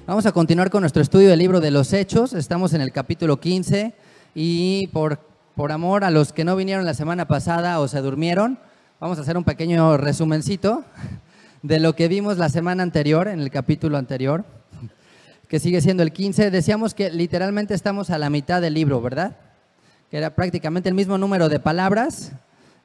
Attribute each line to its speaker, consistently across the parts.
Speaker 1: Vamos a continuar con nuestro estudio del libro de los Hechos. Estamos en el capítulo 15 y por amor a los que no vinieron la semana pasada o se durmieron, vamos a hacer un pequeño resumencito de lo que vimos la semana anterior, en el capítulo anterior, que sigue siendo el 15. Decíamos que literalmente estamos a la mitad del libro, ¿verdad? Que era prácticamente el mismo número de palabras,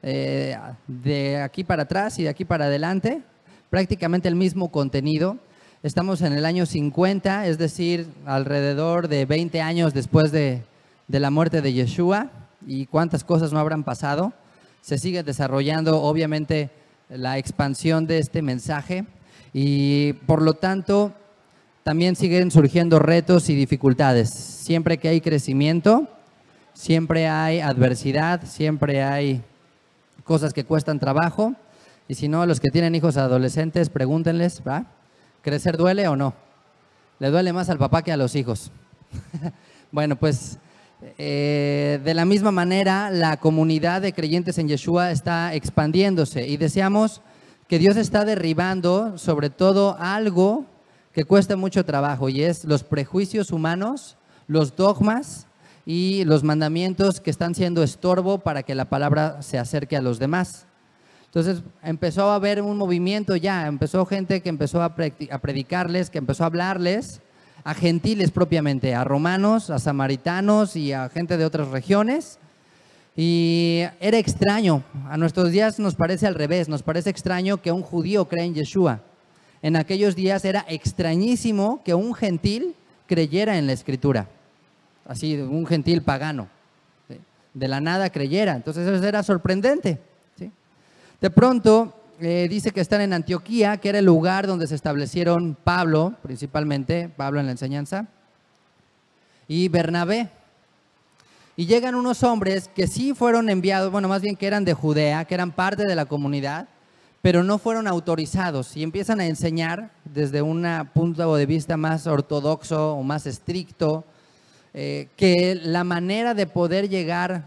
Speaker 1: de aquí para atrás y de aquí para adelante, prácticamente el mismo contenido. Estamos en el año 50, es decir, alrededor de 20 años después de la muerte de Yeshua, y cuántas cosas no habrán pasado. Se sigue desarrollando, obviamente, la expansión de este mensaje y, por lo tanto, también siguen surgiendo retos y dificultades. Siempre que hay crecimiento, siempre hay adversidad, siempre hay cosas que cuestan trabajo. Y si no, los que tienen hijos adolescentes, pregúntenles, ¿va? ¿Crecer duele o no? Le duele más al papá que a los hijos. Bueno, pues de la misma manera, la comunidad de creyentes en Yeshua está expandiéndose y deseamos que Dios está derribando sobre todo algo que cuesta mucho trabajo, y es los prejuicios humanos, los dogmas y los mandamientos que están siendo estorbo para que la palabra se acerque a los demás. Entonces empezó a haber un movimiento ya, empezó gente que empezó a predicarles, que empezó a hablarles a gentiles propiamente, a romanos, a samaritanos y a gente de otras regiones. Y era extraño, a nuestros días nos parece al revés, nos parece extraño que un judío crea en Yeshua. En aquellos días era extrañísimo que un gentil creyera en la Escritura, así, un gentil pagano, ¿sí? De la nada creyera, entonces eso era sorprendente. De pronto dice que están en Antioquía, que era el lugar donde se establecieron Pablo, principalmente, Pablo en la enseñanza, y Bernabé. Y llegan unos hombres que sí fueron enviados, bueno, más bien que eran de Judea, que eran parte de la comunidad, pero no fueron autorizados, y empiezan a enseñar desde un punto de vista más ortodoxo o más estricto, que la manera de poder llegar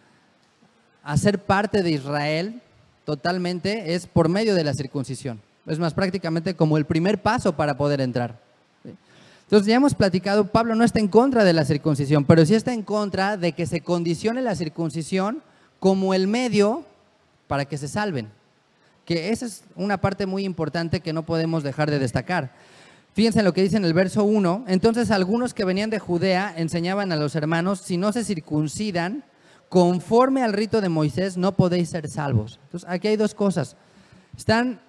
Speaker 1: a ser parte de Israel totalmente es por medio de la circuncisión. Es más, prácticamente como el primer paso para poder entrar. Entonces ya hemos platicado, Pablo no está en contra de la circuncisión, pero sí está en contra de que se condicione la circuncisión como el medio para que se salven. Que esa es una parte muy importante que no podemos dejar de destacar. Fíjense en lo que dice en el verso 1. Entonces algunos que venían de Judea enseñaban a los hermanos: si no se circuncidan conforme al rito de Moisés, no podéis ser salvos. Entonces, aquí hay dos cosas. Están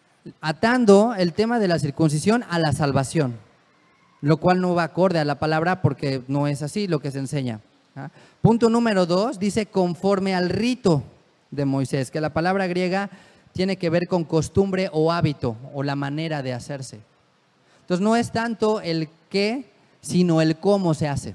Speaker 1: atando el tema de la circuncisión a la salvación, lo cual no va acorde a la palabra porque no es así lo que se enseña. Punto número 2, dice conforme al rito de Moisés, que la palabra griega tiene que ver con costumbre o hábito o la manera de hacerse. Entonces, no es tanto el qué, sino el cómo se hace.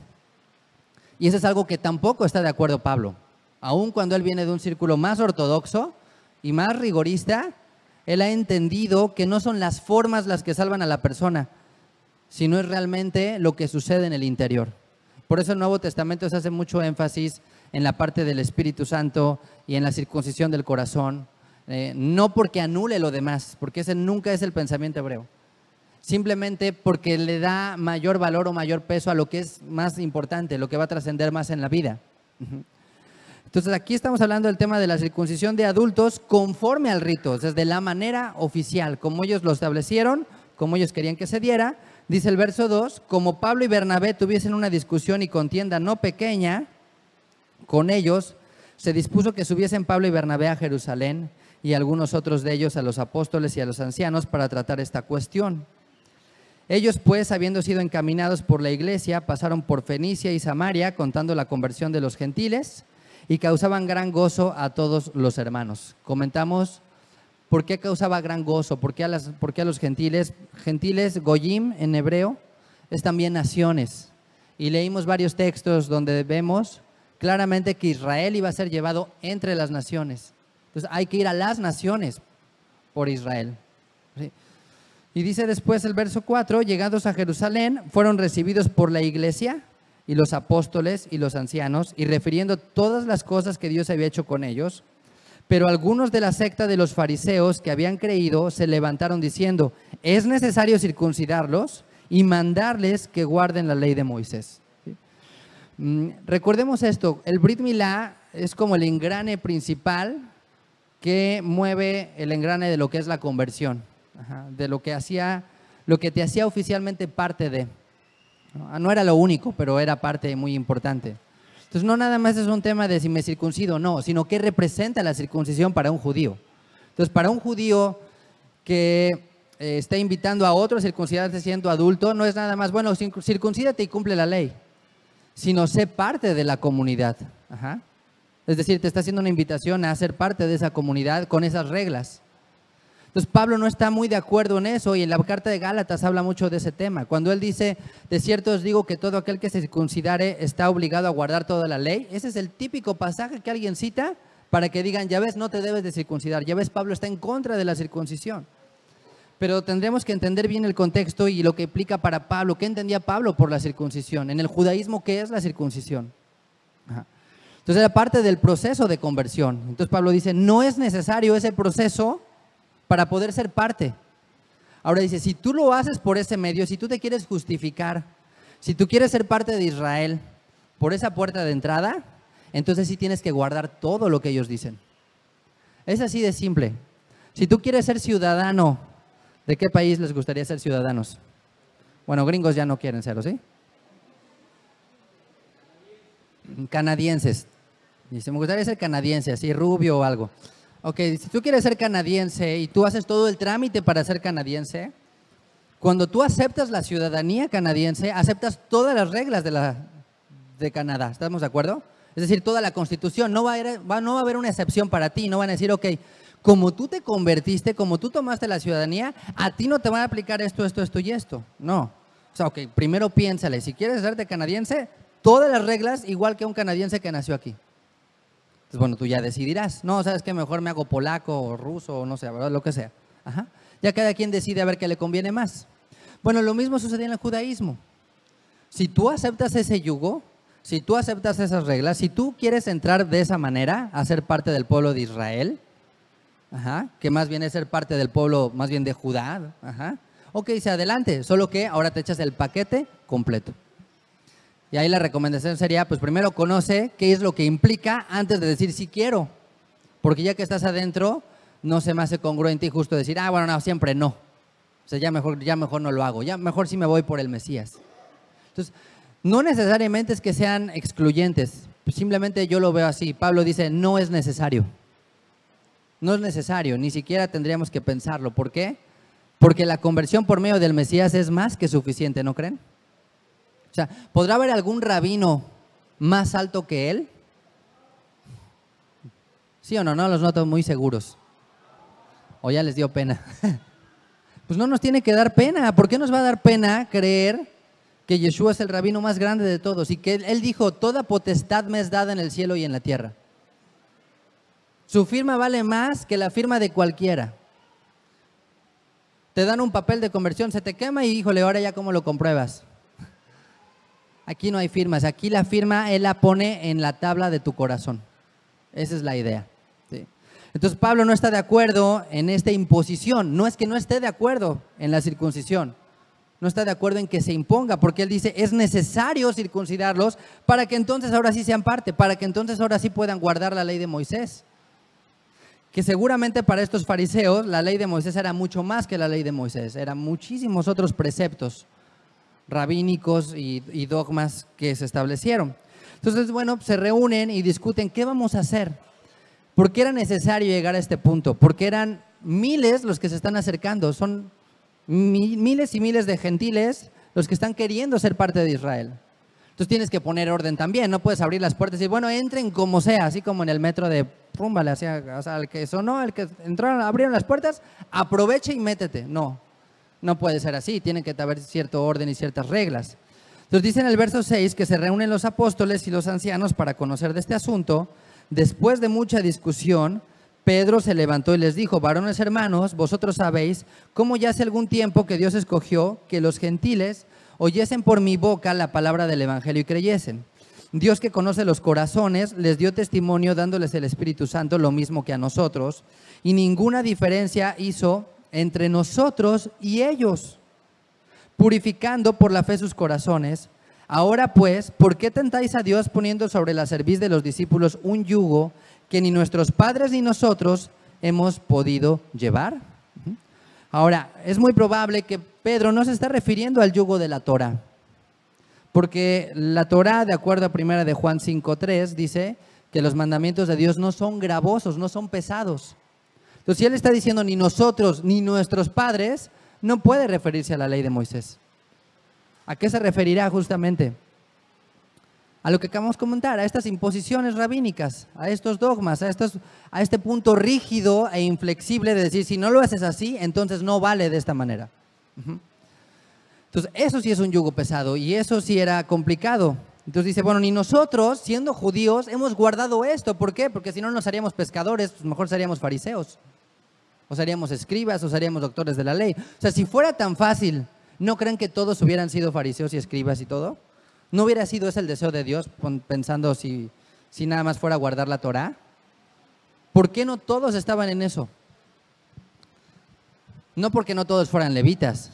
Speaker 1: Y eso es algo que tampoco está de acuerdo Pablo. Aun cuando él viene de un círculo más ortodoxo y más rigorista, él ha entendido que no son las formas las que salvan a la persona, sino es realmente lo que sucede en el interior. Por eso el Nuevo Testamento se hace mucho énfasis en la parte del Espíritu Santo y en la circuncisión del corazón. No porque anule lo demás, porque ese nunca es el pensamiento hebreo. Simplemente porque le da mayor valor o mayor peso a lo que es más importante, lo que va a trascender más en la vida. Entonces aquí estamos hablando del tema de la circuncisión de adultos conforme al rito, o sea, de la manera oficial, como ellos lo establecieron, como ellos querían que se diera. Dice el verso 2, como Pablo y Bernabé tuviesen una discusión y contienda no pequeña con ellos, se dispuso que subiesen Pablo y Bernabé a Jerusalén y algunos otros de ellos a los apóstoles y a los ancianos para tratar esta cuestión. Ellos pues, habiendo sido encaminados por la iglesia, pasaron por Fenicia y Samaria, contando la conversión de los gentiles, y causaban gran gozo a todos los hermanos. Comentamos por qué causaba gran gozo, por qué a los gentiles. Gentiles, goyim en hebreo, es también naciones. Y leímos varios textos donde vemos claramente que Israel iba a ser llevado entre las naciones. Entonces hay que ir a las naciones por Israel. ¿Sí? Y dice después el verso 4, llegados a Jerusalén, fueron recibidos por la iglesia y los apóstoles y los ancianos, y refiriendo todas las cosas que Dios había hecho con ellos. Pero algunos de la secta de los fariseos que habían creído se levantaron diciendo: ¿es necesario circuncidarlos? y mandarles que guarden la ley de Moisés. ¿Sí? Recordemos esto, el Brit Milá es como el engrane principal que mueve el engrane de lo que es la conversión, de lo que te hacía oficialmente parte de. No era lo único, pero era parte muy importante. Entonces no nada más es un tema de si me circuncido o no, sino qué representa la circuncisión para un judío. Entonces para un judío que está invitando a otro a circuncidarse siendo adulto, no es nada más, bueno, circuncídate y cumple la ley, sino sé parte de la comunidad. Es decir, te está haciendo una invitación a ser parte de esa comunidad con esas reglas. Entonces Pablo no está muy de acuerdo en eso y en la carta de Gálatas habla mucho de ese tema. Cuando él dice, de cierto os digo que todo aquel que se circuncidare está obligado a guardar toda la ley, ese es el típico pasaje que alguien cita para que digan, ya ves, no te debes de circuncidar, ya ves, Pablo está en contra de la circuncisión. Pero tendremos que entender bien el contexto y lo que implica para Pablo. ¿Qué entendía Pablo por la circuncisión? En el judaísmo, ¿qué es la circuncisión? Entonces era parte del proceso de conversión. Entonces Pablo dice, no es necesario ese proceso para poder ser parte. Ahora dice, si tú lo haces por ese medio, si tú te quieres justificar, si tú quieres ser parte de Israel por esa puerta de entrada, entonces sí tienes que guardar todo lo que ellos dicen. Es así de simple. Si tú quieres ser ciudadano, ¿de qué país les gustaría ser ciudadanos? Bueno, gringos ya no quieren serlo, ¿sí? Canadienses. Dice, me gustaría ser canadiense, así rubio o algo. Ok, si tú quieres ser canadiense y tú haces todo el trámite para ser canadiense, cuando tú aceptas la ciudadanía canadiense, aceptas todas las reglas de Canadá. ¿Estamos de acuerdo? Es decir, toda la constitución. No va a haber una excepción para ti. No van a decir, ok, como tú te convertiste, como tú tomaste la ciudadanía, a ti no te van a aplicar esto, esto, esto y esto. No. O sea, ok, primero piénsale. Si quieres hacerte canadiense, todas las reglas igual que un canadiense que nació aquí. Entonces, bueno, tú ya decidirás. No, ¿sabes qué? Mejor me hago polaco o ruso o no sé, ¿verdad? Lo que sea. Ya cada quien decide a ver qué le conviene más. Bueno, lo mismo sucedía en el judaísmo. Si tú aceptas ese yugo, si tú aceptas esas reglas, si tú quieres entrar de esa manera a ser parte del pueblo de Israel, que más bien es ser parte del pueblo, más bien de Judá, ok, dice adelante, solo que ahora te echas el paquete completo. Y ahí la recomendación sería, pues primero conoce qué es lo que implica antes de decir sí quiero. Porque ya que estás adentro, no se me hace congruente y justo decir, bueno, no, siempre no. O sea, ya mejor no lo hago, ya mejor sí me voy por el Mesías. Entonces, no necesariamente es que sean excluyentes, simplemente yo lo veo así. Pablo dice, no es necesario. No es necesario, ni siquiera tendríamos que pensarlo. ¿Por qué? Porque la conversión por medio del Mesías es más que suficiente, ¿no creen? O sea, ¿podrá haber algún rabino más alto que él? ¿Sí o no? No los noto muy seguros. ¿O ya les dio pena? Pues no nos tiene que dar pena. ¿Por qué nos va a dar pena creer que Yeshua es el rabino más grande de todos? Y que él dijo, toda potestad me es dada en el cielo y en la tierra. Su firma vale más que la firma de cualquiera. Te dan un papel de conversión, se te quema y híjole, ahora ya cómo lo compruebas. Aquí no hay firmas, aquí la firma Él la pone en la tabla de tu corazón. Esa es la idea. ¿Sí? Entonces Pablo no está de acuerdo en esta imposición. No es que no esté de acuerdo en la circuncisión. No está de acuerdo en que se imponga, porque él dice, es necesario circuncidarlos para que entonces ahora sí sean parte, para que entonces ahora sí puedan guardar la ley de Moisés. Que seguramente para estos fariseos la ley de Moisés era mucho más que la ley de Moisés. Eran muchísimos otros preceptos rabínicos y dogmas que se establecieron. Entonces, bueno, se reúnen y discuten qué vamos a hacer. ¿Por qué era necesario llegar a este punto? Porque eran miles los que se están acercando, son miles y miles de gentiles los que están queriendo ser parte de Israel. Entonces tienes que poner orden también, no puedes abrir las puertas y decir, bueno, entren como sea, así como en el metro de Púmbale, o sea, el que sonó, el que entraron, abrieron las puertas, aprovecha y métete. No puede ser así, tiene que haber cierto orden y ciertas reglas. Entonces dice en el verso 6 que se reúnen los apóstoles y los ancianos para conocer de este asunto. Después de mucha discusión, Pedro se levantó y les dijo, varones hermanos, vosotros sabéis cómo ya hace algún tiempo que Dios escogió que los gentiles oyesen por mi boca la palabra del evangelio y creyesen. Dios, que conoce los corazones, les dio testimonio dándoles el Espíritu Santo, lo mismo que a nosotros, y ninguna diferencia hizo entre nosotros y ellos, purificando por la fe sus corazones. Ahora pues, ¿por qué tentáis a Dios poniendo sobre la cerviz de los discípulos un yugo que ni nuestros padres ni nosotros hemos podido llevar? Ahora, es muy probable que Pedro no se está refiriendo al yugo de la Torá, porque la Torá, de acuerdo a 1 de Juan 5:3, dice que los mandamientos de Dios no son gravosos, no son pesados. Entonces, si él está diciendo ni nosotros ni nuestros padres, no puede referirse a la ley de Moisés. ¿A qué se referirá justamente? A lo que acabamos de comentar, a estas imposiciones rabínicas, a estos dogmas, a este punto rígido e inflexible de decir, si no lo haces así, entonces no vale de esta manera. Entonces, eso sí es un yugo pesado y eso sí era complicado. Entonces dice, bueno, ni nosotros, siendo judíos, hemos guardado esto. ¿Por qué? Porque si no nos haríamos pescadores, pues mejor seríamos fariseos, o seríamos escribas, o seríamos doctores de la ley. O sea, si fuera tan fácil, ¿no creen que todos hubieran sido fariseos y escribas y todo? ¿No hubiera sido ese el deseo de Dios, pensando si nada más fuera a guardar la Torá? ¿Por qué no todos estaban en eso? No porque no todos fueran levitas,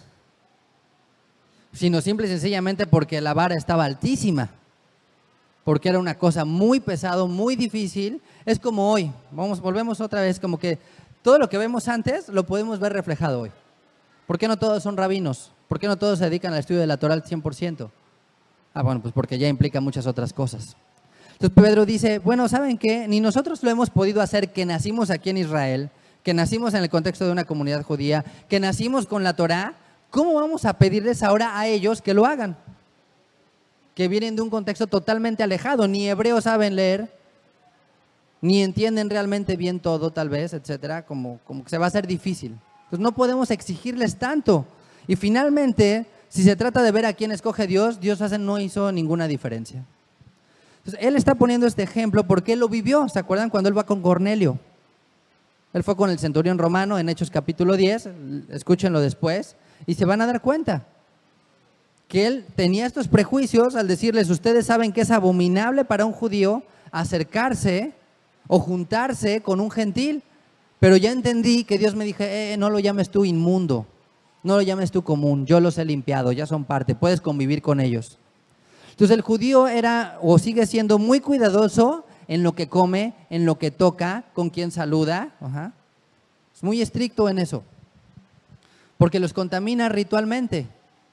Speaker 1: sino simple y sencillamente porque la vara estaba altísima, porque era una cosa muy pesado, muy difícil. Es como hoy, volvemos otra vez, como que todo lo que vemos antes lo podemos ver reflejado hoy. ¿Por qué no todos son rabinos? ¿Por qué no todos se dedican al estudio de la Torá al 100%? Bueno, pues porque ya implica muchas otras cosas. Entonces Pedro dice, bueno, ¿saben qué? Ni nosotros lo hemos podido hacer, que nacimos aquí en Israel, que nacimos en el contexto de una comunidad judía, que nacimos con la Torá. ¿Cómo vamos a pedirles ahora a ellos que lo hagan? Que vienen de un contexto totalmente alejado, ni hebreo saben leer, ni entienden realmente bien todo, tal vez, etcétera, como que se va a hacer difícil. Entonces no podemos exigirles tanto. Y finalmente, si se trata de ver a quién escoge Dios, Dios no hizo ninguna diferencia. Entonces, él está poniendo este ejemplo porque él lo vivió. ¿Se acuerdan cuando él va con Cornelio? Él fue con el centurión romano en Hechos capítulo 10, escúchenlo después, y se van a dar cuenta que él tenía estos prejuicios al decirles, ustedes saben que es abominable para un judío acercarse o juntarse con un gentil, pero ya entendí que Dios me dijo, no lo llames tú inmundo, no lo llames tú común, yo los he limpiado, ya son parte, puedes convivir con ellos. Entonces el judío era o sigue siendo muy cuidadoso en lo que come, en lo que toca, con quien saluda. Es muy estricto en eso, porque los contamina ritualmente.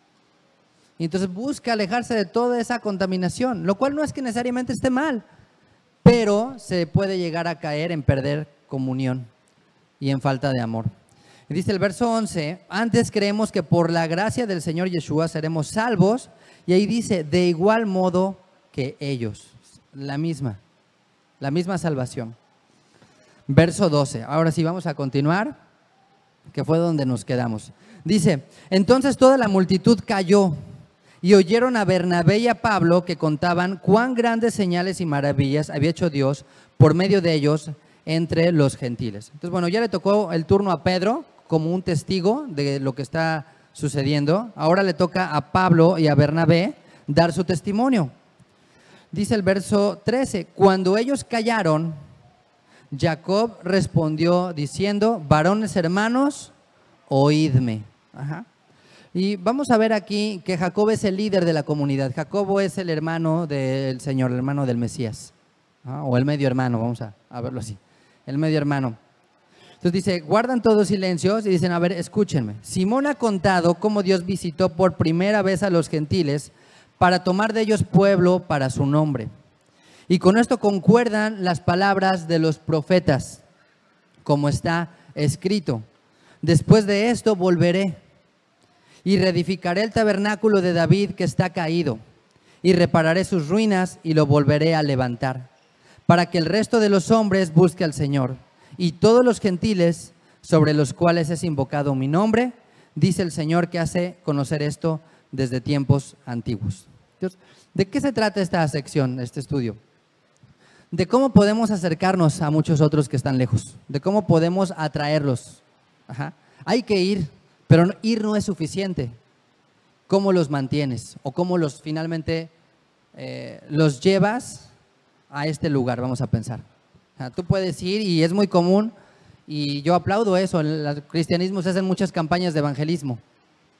Speaker 1: Y entonces busca alejarse de toda esa contaminación, lo cual no es que necesariamente esté mal, pero se puede llegar a caer en perder comunión y en falta de amor. Y dice el verso 11, antes creemos que por la gracia del Señor Yeshua seremos salvos, y ahí dice, de igual modo que ellos, la misma salvación. Verso 12, ahora sí vamos a continuar, que fue donde nos quedamos. Dice, entonces toda la multitud cayó y oyeron a Bernabé y a Pablo que contaban cuán grandes señales y maravillas había hecho Dios por medio de ellos entre los gentiles. Entonces, bueno, ya le tocó el turno a Pedro como un testigo de lo que está sucediendo. Ahora le toca a Pablo y a Bernabé dar su testimonio. Dice el verso 13, cuando ellos callaron, Jacob respondió diciendo, varones hermanos, oídme. Y vamos a ver aquí que Jacob es el líder de la comunidad. Jacobo es el hermano del Señor, el hermano del Mesías, o el medio hermano, vamos a verlo así, el medio hermano. Entonces dice, guardan todos silencios y dicen, a ver, escúchenme. Simón ha contado cómo Dios visitó por primera vez a los gentiles para tomar de ellos pueblo para su nombre. Y con esto concuerdan las palabras de los profetas, como está escrito. Después de esto volveré y reedificaré el tabernáculo de David que está caído, y repararé sus ruinas y lo volveré a levantar, para que el resto de los hombres busque al Señor, y todos los gentiles sobre los cuales es invocado mi nombre, dice el Señor que hace conocer esto desde tiempos antiguos. Entonces, ¿de qué se trata esta sección, este estudio? De cómo podemos acercarnos a muchos otros que están lejos, de cómo podemos atraerlos. Hay que ir, pero ir no es suficiente. ¿Cómo los mantienes? O cómo los finalmente los llevas a este lugar, vamos a pensar. Tú puedes ir y es muy común, y yo aplaudo eso, en el cristianismo se hacen muchas campañas de evangelismo.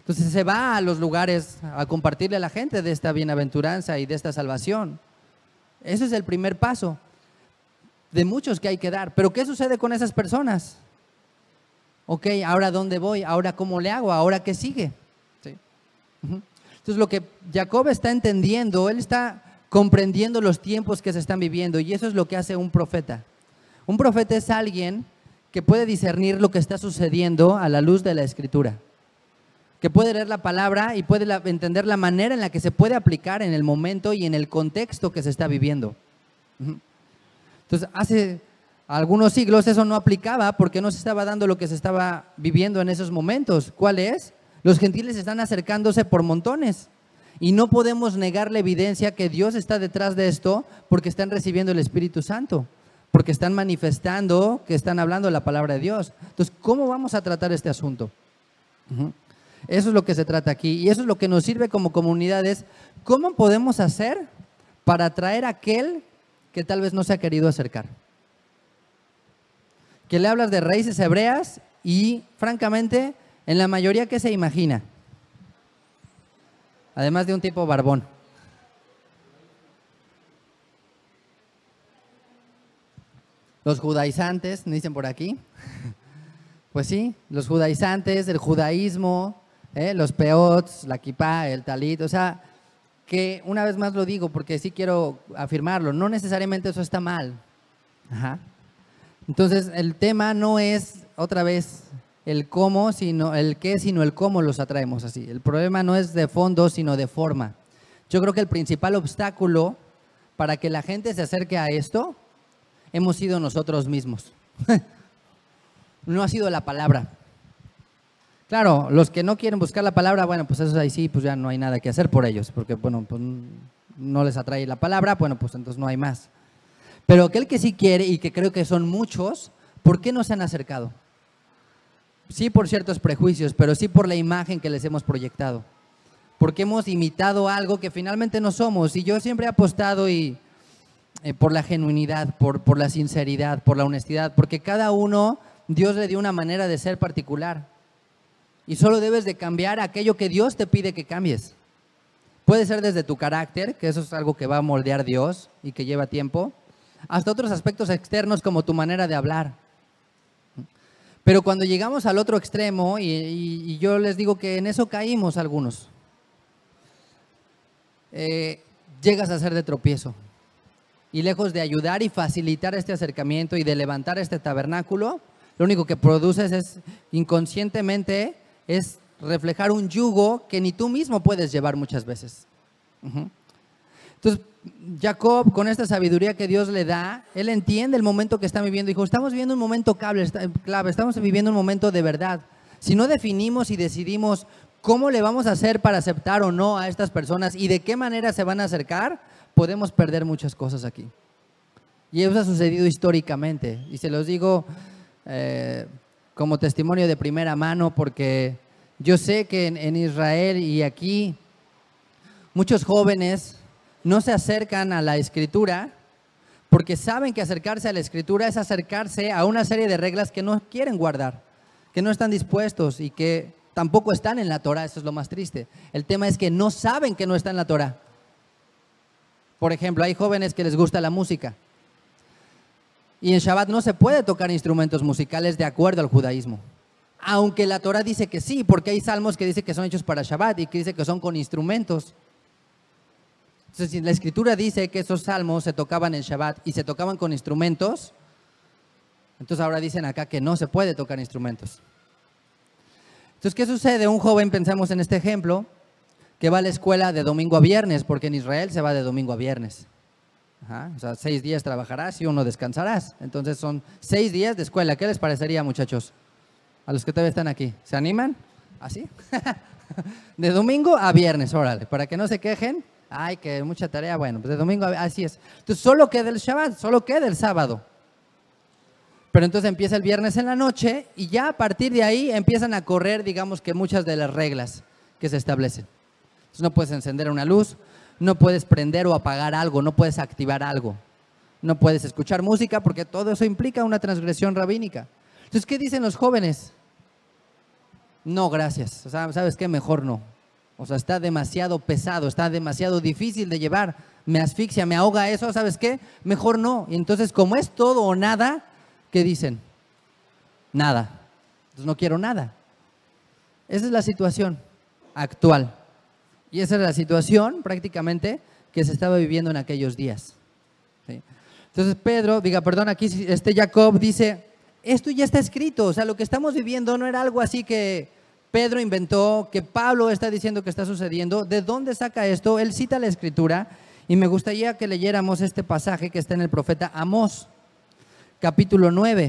Speaker 1: Entonces se va a los lugares a compartirle a la gente de esta bienaventuranza y de esta salvación. Ese es el primer paso de muchos que hay que dar. Pero ¿qué sucede con esas personas? Ok, ¿ahora dónde voy? ¿Ahora cómo le hago? ¿Ahora qué sigue? ¿Sí? Entonces lo que Jacob está entendiendo, él está comprendiendo los tiempos que se están viviendo, y eso es lo que hace un profeta. Un profeta es alguien que puede discernir lo que está sucediendo a la luz de la Escritura, que puede leer la palabra y puede entender la manera en la que se puede aplicar en el momento y en el contexto que se está viviendo. Entonces, hace algunos siglos eso no aplicaba porque no se estaba dando lo que se estaba viviendo en esos momentos. ¿Cuál es? Los gentiles están acercándose por montones y no podemos negar la evidencia que Dios está detrás de esto porque están recibiendo el Espíritu Santo, porque están manifestando que están hablando la palabra de Dios. Entonces, ¿cómo vamos a tratar este asunto? Eso es lo que se trata aquí, y eso es lo que nos sirve como comunidades. ¿Cómo podemos hacer para atraer a aquel que tal vez no se ha querido acercar? Que le hablas de raíces hebreas y, francamente, en la mayoría, ¿qué se imagina? Además de un tipo barbón. Los judaizantes, dicen por aquí. Pues sí, los judaizantes, el judaísmo, los peots, la kipá, el talit, o sea, que una vez más lo digo porque sí quiero afirmarlo, no necesariamente eso está mal. Entonces, el tema no es, otra vez, el cómo, sino el qué, sino el cómo los atraemos así. El problema no es de fondo, sino de forma. Yo creo que el principal obstáculo para que la gente se acerque a esto hemos sido nosotros mismos. No ha sido la palabra. Claro, los que no quieren buscar la palabra, bueno, pues eso ahí sí, pues ya no hay nada que hacer por ellos, porque bueno, pues no les atrae la palabra, bueno, pues entonces no hay más. Pero aquel que sí quiere, y que creo que son muchos, ¿por qué no se han acercado? Sí por ciertos prejuicios, pero sí por la imagen que les hemos proyectado. Porque hemos imitado algo que finalmente no somos. Y yo siempre he apostado por la genuinidad, por la sinceridad, por la honestidad, porque cada uno, Dios le dio una manera de ser particular. Y solo debes de cambiar aquello que Dios te pide que cambies. Puede ser desde tu carácter, que eso es algo que va a moldear Dios y que lleva tiempo, hasta otros aspectos externos como tu manera de hablar. Pero cuando llegamos al otro extremo, y yo les digo que en eso caímos algunos, llegas a ser de tropiezo. Y lejos de ayudar y facilitar este acercamiento y de levantar este tabernáculo, lo único que produces es inconscientemente es reflejar un yugo que ni tú mismo puedes llevar muchas veces. Entonces, Jacob, con esta sabiduría que Dios le da, él entiende el momento que está viviendo. Dijo, estamos viviendo un momento clave, estamos viviendo un momento de verdad. Si no definimos y decidimos cómo le vamos a hacer para aceptar o no a estas personas y de qué manera se van a acercar, podemos perder muchas cosas aquí. Y eso ha sucedido históricamente. Y se los digo como testimonio de primera mano, porque yo sé que en Israel y aquí muchos jóvenes no se acercan a la Escritura porque saben que acercarse a la Escritura es acercarse a una serie de reglas que no quieren guardar, que no están dispuestos y que tampoco están en la Torah. Eso es lo más triste. El tema es que no saben que no está en la Torah. Por ejemplo, hay jóvenes que les gusta la música y en Shabbat no se puede tocar instrumentos musicales de acuerdo al judaísmo, aunque la Torah dice que sí, porque hay salmos que dicen que son hechos para Shabbat y que dice que son con instrumentos. Entonces, si la Escritura dice que esos salmos se tocaban en Shabbat y se tocaban con instrumentos, entonces ahora dicen acá que no se puede tocar instrumentos. Entonces, ¿qué sucede? Un joven, pensamos en este ejemplo, que va a la escuela de domingo a viernes, porque en Israel se va de domingo a viernes. O sea, 6 días trabajarás y 1 descansarás. Entonces son 6 días de escuela. ¿Qué les parecería, muchachos? A los que todavía están aquí. ¿Se animan? ¿Así? De domingo a viernes, órale, para que no se quejen. Ay, que mucha tarea. Bueno, pues de domingo a así es. Entonces solo queda el Shabbat, solo queda el sábado. Pero entonces empieza el viernes en la noche y ya a partir de ahí empiezan a correr, digamos que muchas de las reglas que se establecen. Entonces no puedes encender una luz, no puedes prender o apagar algo, no puedes activar algo, no puedes escuchar música porque todo eso implica una transgresión rabínica. Entonces, ¿qué dicen los jóvenes? no, gracias. O sea, ¿sabes qué? Mejor no. O sea, está demasiado pesado, está demasiado difícil de llevar, me asfixia, me ahoga eso, ¿sabes qué? Mejor no. Y entonces, como es todo o nada, ¿qué dicen? Nada. Entonces no quiero nada. Esa es la situación actual. Y esa es la situación prácticamente que se estaba viviendo en aquellos días. ¿Sí? Entonces aquí Jacob dice, esto ya está escrito, o sea, lo que estamos viviendo no era algo así que Pedro inventó, que Pablo está diciendo que está sucediendo. ¿De dónde saca esto? Él cita la escritura y me gustaría que leyéramos este pasaje que está en el profeta Amós, capítulo 9.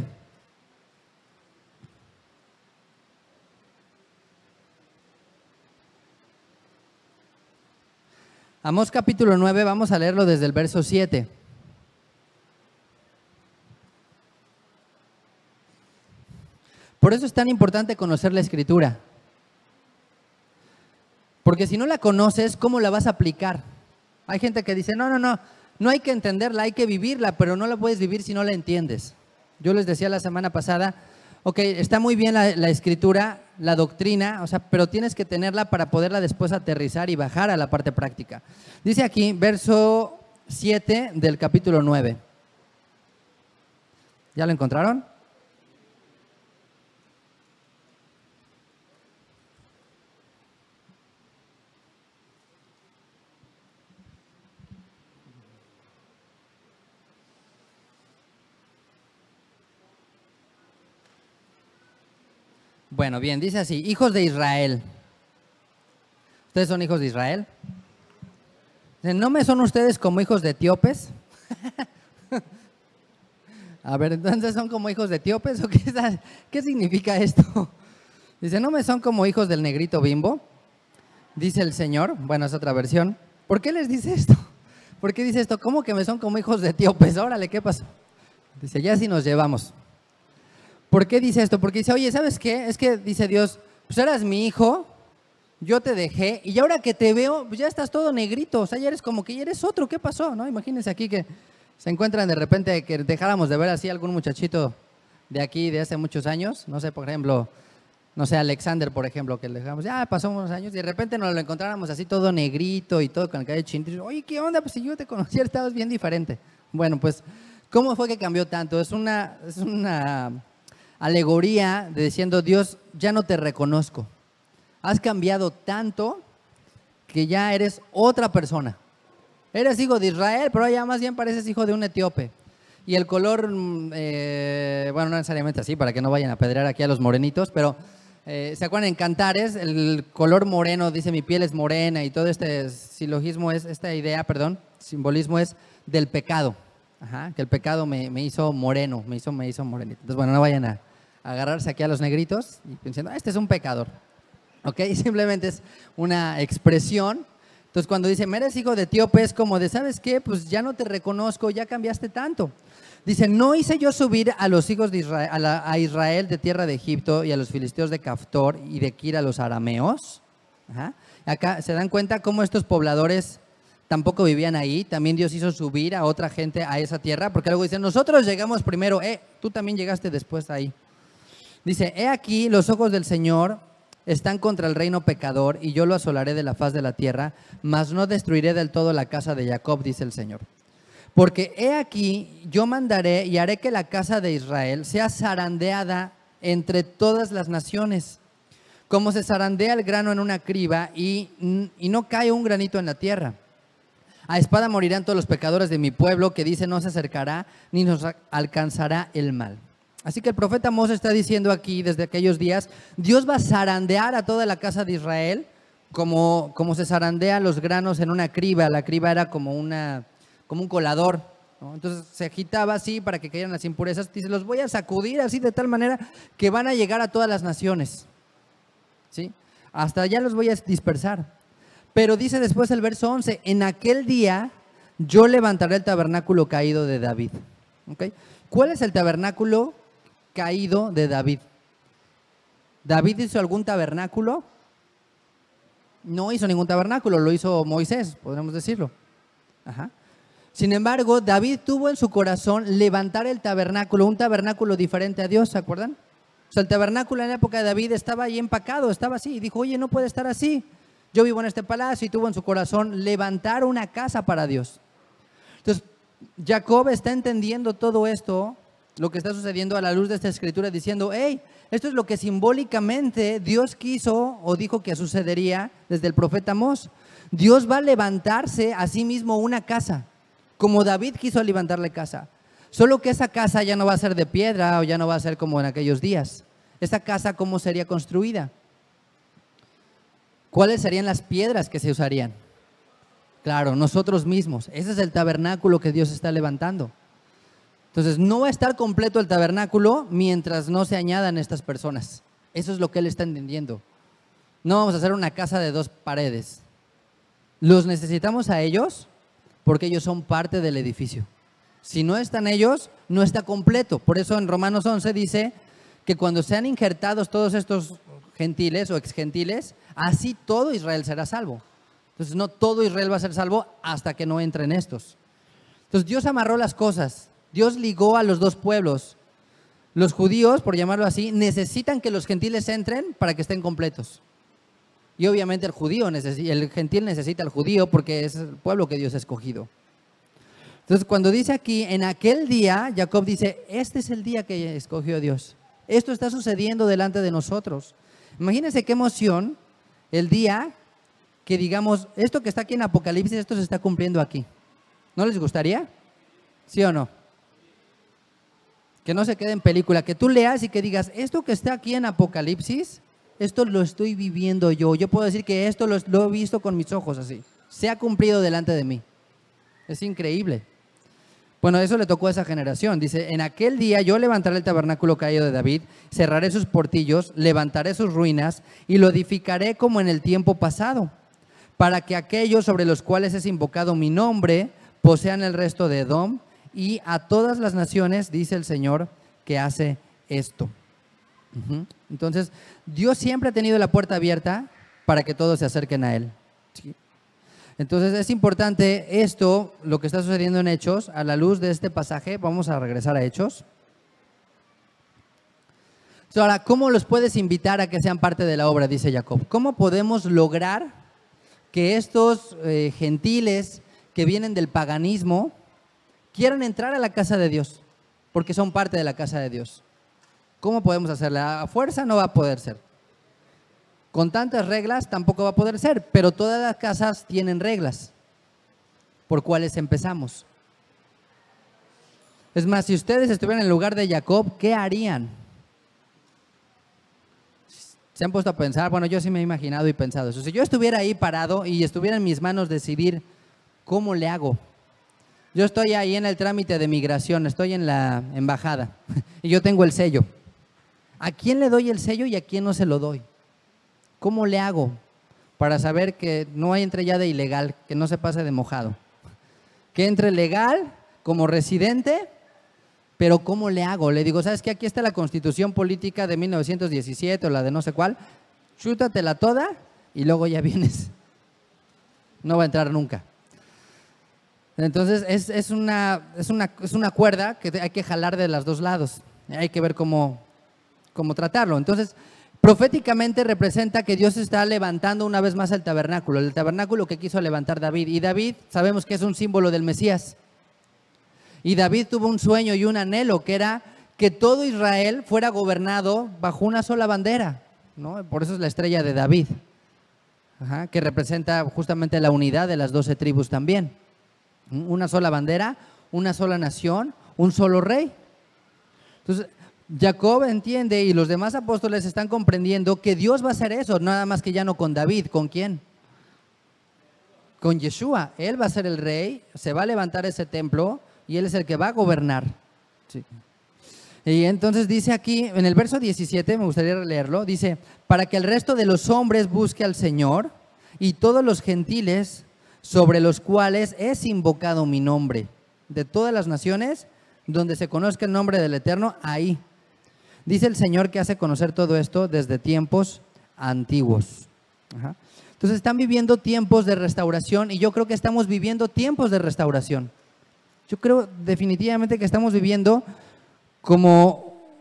Speaker 1: Amós capítulo 9, vamos a leerlo desde el verso 7. Por eso es tan importante conocer la escritura. Porque si no la conoces, ¿cómo la vas a aplicar? Hay gente que dice, no hay que entenderla, hay que vivirla, pero no la puedes vivir si no la entiendes. Yo les decía la semana pasada, ok, está muy bien la escritura, la doctrina, o sea, pero tienes que tenerla para poderla después aterrizar y bajar a la parte práctica. Dice aquí, verso 7 del capítulo 9. ¿Ya lo encontraron? Bueno, bien, dice así, hijos de Israel. ¿Ustedes son hijos de Israel? ¿No me son ustedes como hijos de etíopes? A ver, entonces son como hijos de etíopes o qué significa esto? Dice, ¿no me son como hijos del negrito Bimbo? Dice el Señor, bueno, es otra versión. ¿Por qué les dice esto? ¿Por qué dice esto? ¿Cómo que me son como hijos de etíopes? Órale, ¿qué pasó? Dice, ya sí nos llevamos. ¿Por qué dice esto? Porque dice, oye, ¿sabes qué? Es que dice Dios, pues eras mi hijo, yo te dejé y ahora que te veo, pues ya estás todo negrito, o sea, ya eres como que ya eres otro, ¿qué pasó? ¿No? Imagínense aquí que se encuentran de repente que dejáramos de ver así algún muchachito de aquí de hace muchos años, no sé, por ejemplo, no sé, Alexander, por ejemplo, que le dejamos, ya pasó unos años y de repente nos lo encontráramos así todo negrito y todo con el cabello chinito. Oye, ¿qué onda? Pues si yo te conocía, estabas bien diferente. Bueno, pues, ¿cómo fue que cambió tanto? Es una alegoría de diciendo, Dios, ya no te reconozco. Has cambiado tanto que ya eres otra persona. Eres hijo de Israel, pero ya más bien pareces hijo de un etíope. Y el color, bueno, no necesariamente así, para que no vayan a apedrear aquí a los morenitos, pero ¿se acuerdan en Cantares? El color moreno, dice mi piel es morena y todo este simbolismo es del pecado. Ajá, que el pecado me hizo moreno, me hizo morenito. Entonces, bueno, no vayan a agarrarse aquí a los negritos y pensando, este es un pecador. ¿Ok? Simplemente es una expresión. Entonces, cuando dice, eres hijo de etíope, es como de, ¿sabes qué? Pues ya no te reconozco, ya cambiaste tanto. Dice, ¿no hice yo subir a los hijos de Israel, a Israel de tierra de Egipto y a los filisteos de Caftor y de Kir a los arameos? Ajá. Acá se dan cuenta cómo estos pobladores tampoco vivían ahí. También Dios hizo subir a otra gente a esa tierra, porque luego dicen, nosotros llegamos primero, tú también llegaste después ahí. Dice, he aquí los ojos del Señor están contra el reino pecador y yo lo asolaré de la faz de la tierra, mas no destruiré del todo la casa de Jacob, dice el Señor. Porque he aquí yo mandaré y haré que la casa de Israel sea zarandeada entre todas las naciones, como se zarandea el grano en una criba y no cae un granito en la tierra. A espada morirán todos los pecadores de mi pueblo, que dice no se acercará ni nos alcanzará el mal. Así que el profeta Amós está diciendo aquí, desde aquellos días, Dios va a zarandear a toda la casa de Israel, como se zarandean los granos en una criba. La criba era como un colador, ¿no? Entonces se agitaba así para que cayeran las impurezas. Dice, los voy a sacudir así de tal manera que van a llegar a todas las naciones, ¿sí? Hasta allá los voy a dispersar. Pero dice después el verso 11, en aquel día yo levantaré el tabernáculo caído de David. ¿Okay? ¿Cuál es el tabernáculo caído de David? ¿David hizo algún tabernáculo? No hizo ningún tabernáculo, lo hizo Moisés, podríamos decirlo. Ajá. Sin embargo, David tuvo en su corazón levantar el tabernáculo, un tabernáculo diferente a Dios, ¿se acuerdan? O sea, el tabernáculo en la época de David estaba ahí empacado, estaba así. Y dijo, oye, no puede estar así. Yo vivo en este palacio, y tuvo en su corazón levantar una casa para Dios. Entonces, Jacob está entendiendo todo esto, lo que está sucediendo a la luz de esta escritura, diciendo, hey, esto es lo que simbólicamente Dios quiso o dijo que sucedería desde el profeta Amós. Dios va a levantarse a sí mismo una casa, como David quiso levantarle casa. Solo que esa casa ya no va a ser de piedra o ya no va a ser como en aquellos días. Esa casa, ¿cómo sería construida? ¿Cuáles serían las piedras que se usarían? Claro, nosotros mismos. Ese es el tabernáculo que Dios está levantando. Entonces, no va a estar completo el tabernáculo mientras no se añadan estas personas. Eso es lo que Él está entendiendo. No vamos a hacer una casa de 2 paredes. Los necesitamos a ellos porque ellos son parte del edificio. Si no están ellos, no está completo. Por eso en Romanos 11 dice que cuando sean injertados todos estos gentiles o exgentiles, así todo Israel será salvo. Entonces no todo Israel va a ser salvo hasta que no entren estos. Entonces Dios amarró las cosas. Dios ligó a los 2 pueblos. Los judíos, por llamarlo así, necesitan que los gentiles entren para que estén completos. Y obviamente el gentil necesita al judío porque es el pueblo que Dios ha escogido. Entonces cuando dice aquí, en aquel día, Jacob dice, este es el día que escogió Dios. Esto está sucediendo delante de nosotros. Imagínense qué emoción el día que digamos, esto que está aquí en Apocalipsis, esto se está cumpliendo aquí. ¿No les gustaría? ¿Sí o no? Que no se quede en película, que tú leas y que digas, esto que está aquí en Apocalipsis, esto lo estoy viviendo yo. Yo puedo decir que esto lo he visto con mis ojos así. Se ha cumplido delante de mí. Es increíble. Bueno, eso le tocó a esa generación. Dice, en aquel día yo levantaré el tabernáculo caído de David, cerraré sus portillos, levantaré sus ruinas y lo edificaré como en el tiempo pasado, para que aquellos sobre los cuales es invocado mi nombre posean el resto de Edom y a todas las naciones, dice el Señor, que hace esto. Entonces, Dios siempre ha tenido la puerta abierta para que todos se acerquen a Él. ¿Sí? Entonces, es importante esto, lo que está sucediendo en Hechos, a la luz de este pasaje. Vamos a regresar a Hechos. Ahora, ¿cómo los puedes invitar a que sean parte de la obra? Dice Jacob. ¿Cómo podemos lograr que estos gentiles que vienen del paganismo quieran entrar a la casa de Dios? Porque son parte de la casa de Dios. ¿Cómo podemos hacerla? A fuerza no va a poder ser. Con tantas reglas tampoco va a poder ser, pero todas las casas tienen reglas por cuales empezamos. Es más, si ustedes estuvieran en el lugar de Jacob, ¿qué harían? ¿Se han puesto a pensar? Bueno, yo sí me he imaginado y pensado eso. Si yo estuviera ahí parado y estuviera en mis manos decidir cómo le hago. Yo estoy ahí en el trámite de migración, estoy en la embajada y yo tengo el sello. ¿A quién le doy el sello y a quién no se lo doy? ¿Cómo le hago para saber que no entre ya de ilegal, que no se pase de mojado? Que entre legal como residente, pero ¿cómo le hago? Le digo, ¿sabes qué? Aquí está la Constitución Política de 1917 o la de no sé cuál, chútatela toda y luego ya vienes. No va a entrar nunca. Entonces es una cuerda que hay que jalar de los 2 lados. Hay que ver cómo tratarlo. Entonces, proféticamente representa que Dios está levantando una vez más el tabernáculo que quiso levantar David. Y David sabemos que es un símbolo del Mesías. Y David tuvo un sueño y un anhelo que era que todo Israel fuera gobernado bajo una sola bandera, ¿no? Por eso es la estrella de David, que representa justamente la unidad de las 12 tribus también. Una sola bandera, una sola nación, un solo rey. Entonces, Jacob entiende y los demás apóstoles están comprendiendo que Dios va a hacer eso, nada más que ya no con David. ¿Con quién? Con Yeshua. Él va a ser el rey, se va a levantar ese templo y Él es el que va a gobernar. Sí. Y entonces dice aquí, en el verso 17, me gustaría leerlo, dice, para que el resto de los hombres busque al Señor y todos los gentiles sobre los cuales es invocado mi nombre, de todas las naciones donde se conozca el nombre del Eterno, ahí. Dice el Señor que hace conocer todo esto desde tiempos antiguos. Entonces están viviendo tiempos de restauración y yo creo que estamos viviendo tiempos de restauración. Yo creo definitivamente que estamos viviendo como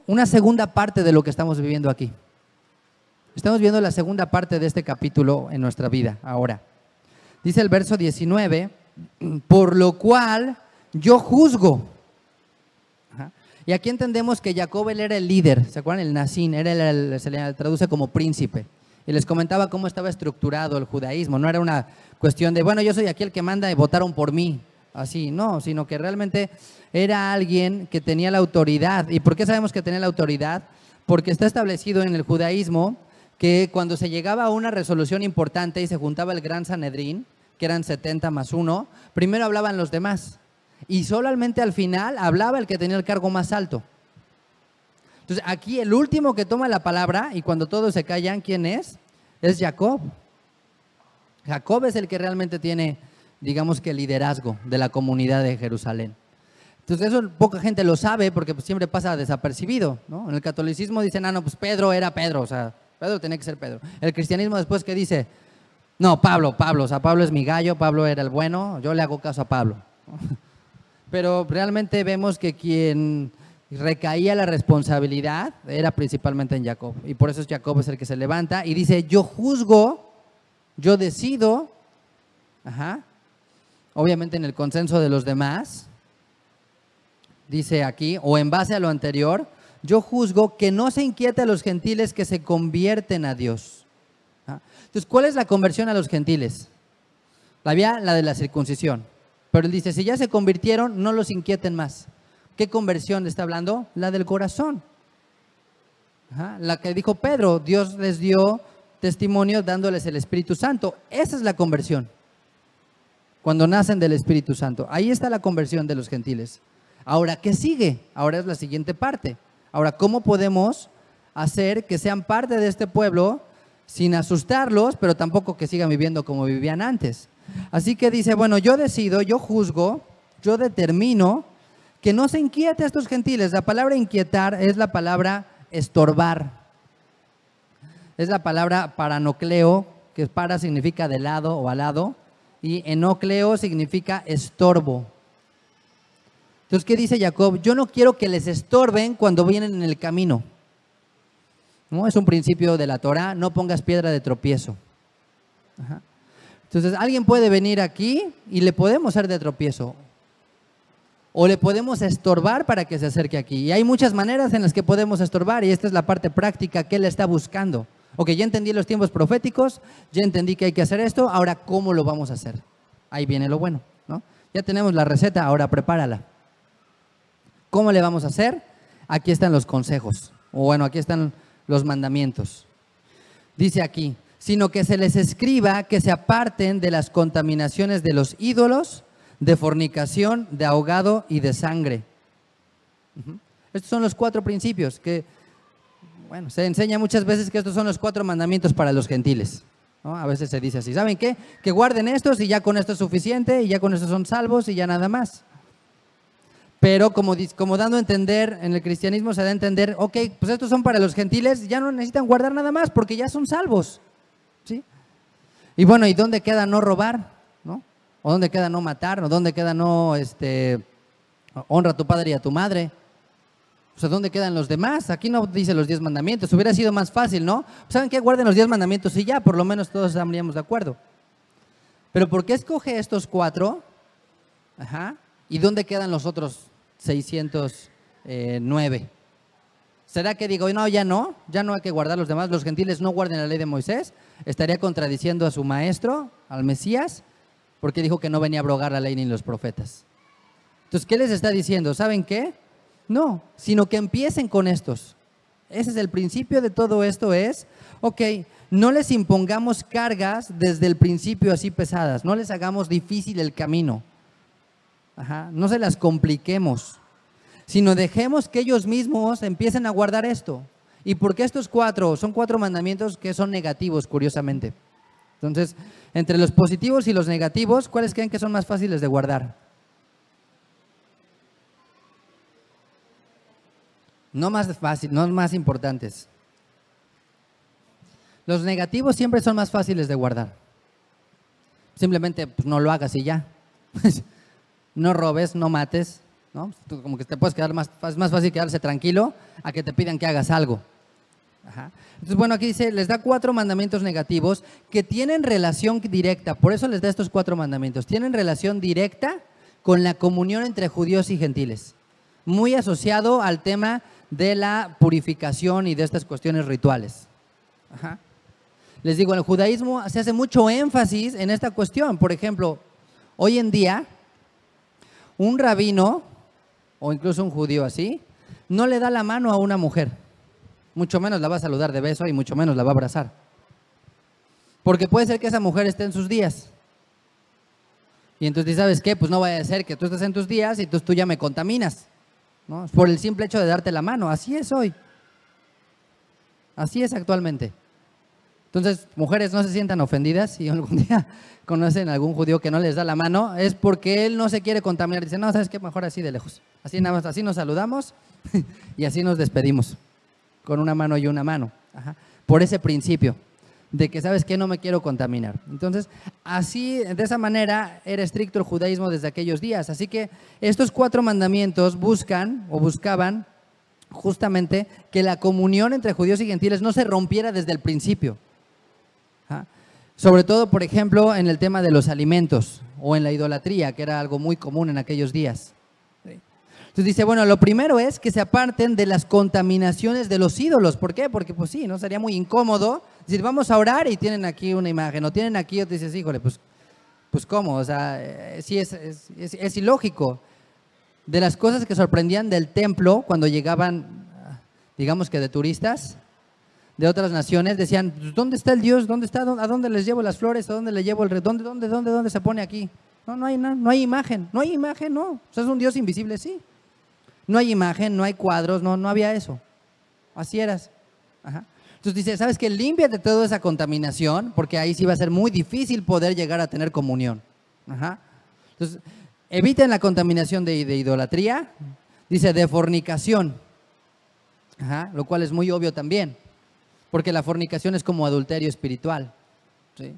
Speaker 1: una segunda parte de lo que estamos viviendo aquí. Estamos viendo la segunda parte de este capítulo en nuestra vida ahora. Dice el verso 19, por lo cual yo juzgo. Ajá. Y aquí entendemos que Jacob, él era el líder, ¿se acuerdan? El Nazín, se le traduce como príncipe. Y les comentaba cómo estaba estructurado el judaísmo. No era una cuestión de, bueno, yo soy aquí el que manda y votaron por mí. Así, no, sino que realmente era alguien que tenía la autoridad. ¿Y por qué sabemos que tenía la autoridad? Porque está establecido en el judaísmo que cuando se llegaba a una resolución importante y se juntaba el gran Sanedrín, que eran 70 más 1, primero hablaban los demás. Y solamente al final hablaba el que tenía el cargo más alto. Entonces, aquí el último que toma la palabra, y cuando todos se callan, ¿quién es? Es Jacob. Jacob es el que realmente tiene, digamos que el liderazgo de la comunidad de Jerusalén. Entonces, eso poca gente lo sabe porque pues, siempre pasa desapercibido, ¿no? En el catolicismo dicen, no, pues Pedro era Pedro, o sea, Pedro tenía que ser Pedro. El cristianismo después que dice, no, Pablo, o sea, Pablo es mi gallo, Pablo era el bueno, yo le hago caso a Pablo. Pero realmente vemos que quien recaía la responsabilidad era principalmente en Jacob. Y por eso Jacob es el que se levanta y dice, yo juzgo, yo decido, obviamente en el consenso de los demás, dice aquí, o en base a lo anterior, yo juzgo que no se inquiete a los gentiles que se convierten a Dios. Entonces, ¿cuál es la conversión a los gentiles? La de la circuncisión. Pero él dice, si ya se convirtieron, no los inquieten más. ¿Qué conversión le está hablando? La del corazón. La que dijo Pedro, Dios les dio testimonio dándoles el Espíritu Santo. Esa es la conversión. Cuando nacen del Espíritu Santo. Ahí está la conversión de los gentiles. Ahora, ¿qué sigue? Ahora es la siguiente parte. Ahora, ¿cómo podemos hacer que sean parte de este pueblo sin asustarlos, pero tampoco que sigan viviendo como vivían antes? Así que dice, bueno, yo decido, yo juzgo, yo determino que no se inquiete a estos gentiles. La palabra inquietar es la palabra estorbar. Es la palabra paranocleo, que para significa de lado o al lado, y enocleo significa estorbo. Entonces, ¿qué dice Jacob? Yo no quiero que les estorben cuando vienen en el camino. ¿No? Es un principio de la Torah, no pongas piedra de tropiezo. Entonces, alguien puede venir aquí y le podemos ser de tropiezo. O le podemos estorbar para que se acerque aquí. Y hay muchas maneras en las que podemos estorbar y esta es la parte práctica que él está buscando. Ok, ya entendí los tiempos proféticos, ya entendí que hay que hacer esto, ahora ¿cómo lo vamos a hacer? Ahí viene lo bueno, ¿no? Ya tenemos la receta, ahora prepárala. ¿Cómo le vamos a hacer? Aquí están los consejos, o bueno, aquí están los mandamientos. Dice aquí, sino que se les escriba que se aparten de las contaminaciones de los ídolos, de fornicación, de ahogado y de sangre. Estos son los 4 principios que, bueno, se enseña muchas veces que estos son los 4 mandamientos para los gentiles, ¿no? A veces se dice así, ¿saben qué? Que guarden estos y ya con esto es suficiente y ya con esto son salvos y ya nada más. Pero como dando a entender, en el cristianismo se da a entender, ok, pues estos son para los gentiles, ya no necesitan guardar nada más porque ya son salvos, ¿sí? Y bueno, ¿y dónde queda no robar? ¿No? ¿O dónde queda no matar? ¿O dónde queda no honra a tu padre y a tu madre? O sea, ¿dónde quedan los demás? Aquí no dice los 10 mandamientos, hubiera sido más fácil, ¿no? ¿Saben qué? Guarden los 10 mandamientos y ya, por lo menos todos estaríamos de acuerdo. Pero ¿por qué escoge estos 4? ¿Y dónde quedan los otros 609? ¿Será que digo, no, ya no hay que guardar los demás, los gentiles no guarden la ley de Moisés? Estaría contradiciendo a su maestro, al Mesías, porque dijo que no venía a abrogar la ley ni los profetas. Entonces, ¿qué les está diciendo? ¿Saben qué? No, sino que empiecen con estos. Ese es el principio de todo esto, es, ok, no les impongamos cargas desde el principio así pesadas, no les hagamos difícil el camino. No se las compliquemos, sino dejemos que ellos mismos empiecen a guardar esto. ¿Y por qué estos 4? Son 4 mandamientos que son negativos, curiosamente. Entonces, entre los positivos y los negativos, ¿cuáles creen que son más fáciles de guardar? No más fácil, no más importantes. Los negativos siempre son más fáciles de guardar. Simplemente pues, no lo hagas y ya. No robes, no mates, ¿no? Tú como que te puedes quedar más fácil quedarse tranquilo a que te pidan que hagas algo. Ajá. Entonces, bueno, aquí dice, les da 4 mandamientos negativos que tienen relación directa, por eso les da estos 4 mandamientos, tienen relación directa con la comunión entre judíos y gentiles, muy asociado al tema de la purificación y de estas cuestiones rituales. Ajá. Les digo, en el judaísmo se hace mucho énfasis en esta cuestión. Por ejemplo, hoy en día, un rabino, o incluso un judío así, no le da la mano a una mujer, mucho menos la va a saludar de beso y mucho menos la va a abrazar. Porque puede ser que esa mujer esté en sus días. Y entonces, ¿sabes qué? Pues no vaya a ser que tú estés en tus días y entonces tú ya me contaminas, ¿no? Por el simple hecho de darte la mano. Así es hoy. Así es actualmente. Entonces, mujeres, no se sientan ofendidas si algún día conocen a algún judío que no les da la mano, es porque él no se quiere contaminar. Dice, no, ¿sabes qué? Mejor así de lejos. Así nada más, así nos saludamos y así nos despedimos, con una mano y una mano. Ajá. Por ese principio de que, ¿sabes qué? No me quiero contaminar. Entonces, así, de esa manera, era estricto el judaísmo desde aquellos días. Así que estos 4 mandamientos buscan o buscaban justamente que la comunión entre judíos y gentiles no se rompiera desde el principio. ¿Ah? Sobre todo, por ejemplo, en el tema de los alimentos o en la idolatría, que era algo muy común en aquellos días. ¿Sí? Entonces dice, bueno, lo primero es que se aparten de las contaminaciones de los ídolos. ¿Por qué? Porque pues sí, ¿no? Sería muy incómodo decir, vamos a orar y tienen aquí una imagen, o tienen aquí, o te dices, híjole, pues ¿cómo? O sea, sí es ilógico. De las cosas que sorprendían del templo cuando llegaban, digamos que de turistas de otras naciones, decían, ¿dónde está el Dios? ¿Dónde está? ¿A dónde les llevo las flores? ¿A dónde le llevo el rey? ¿Dónde se pone aquí? No hay imagen, no hay imagen, no. O sea, es un Dios invisible, sí. No hay imagen, no hay cuadros, no había eso. Así eras. Ajá. Entonces dice, ¿sabes qué? Límpiate toda esa contaminación, porque ahí sí va a ser muy difícil poder llegar a tener comunión. Ajá. Entonces, eviten la contaminación de idolatría. Dice, de fornicación. Ajá. Lo cual es muy obvio también, porque la fornicación es como adulterio espiritual. ¿Sí?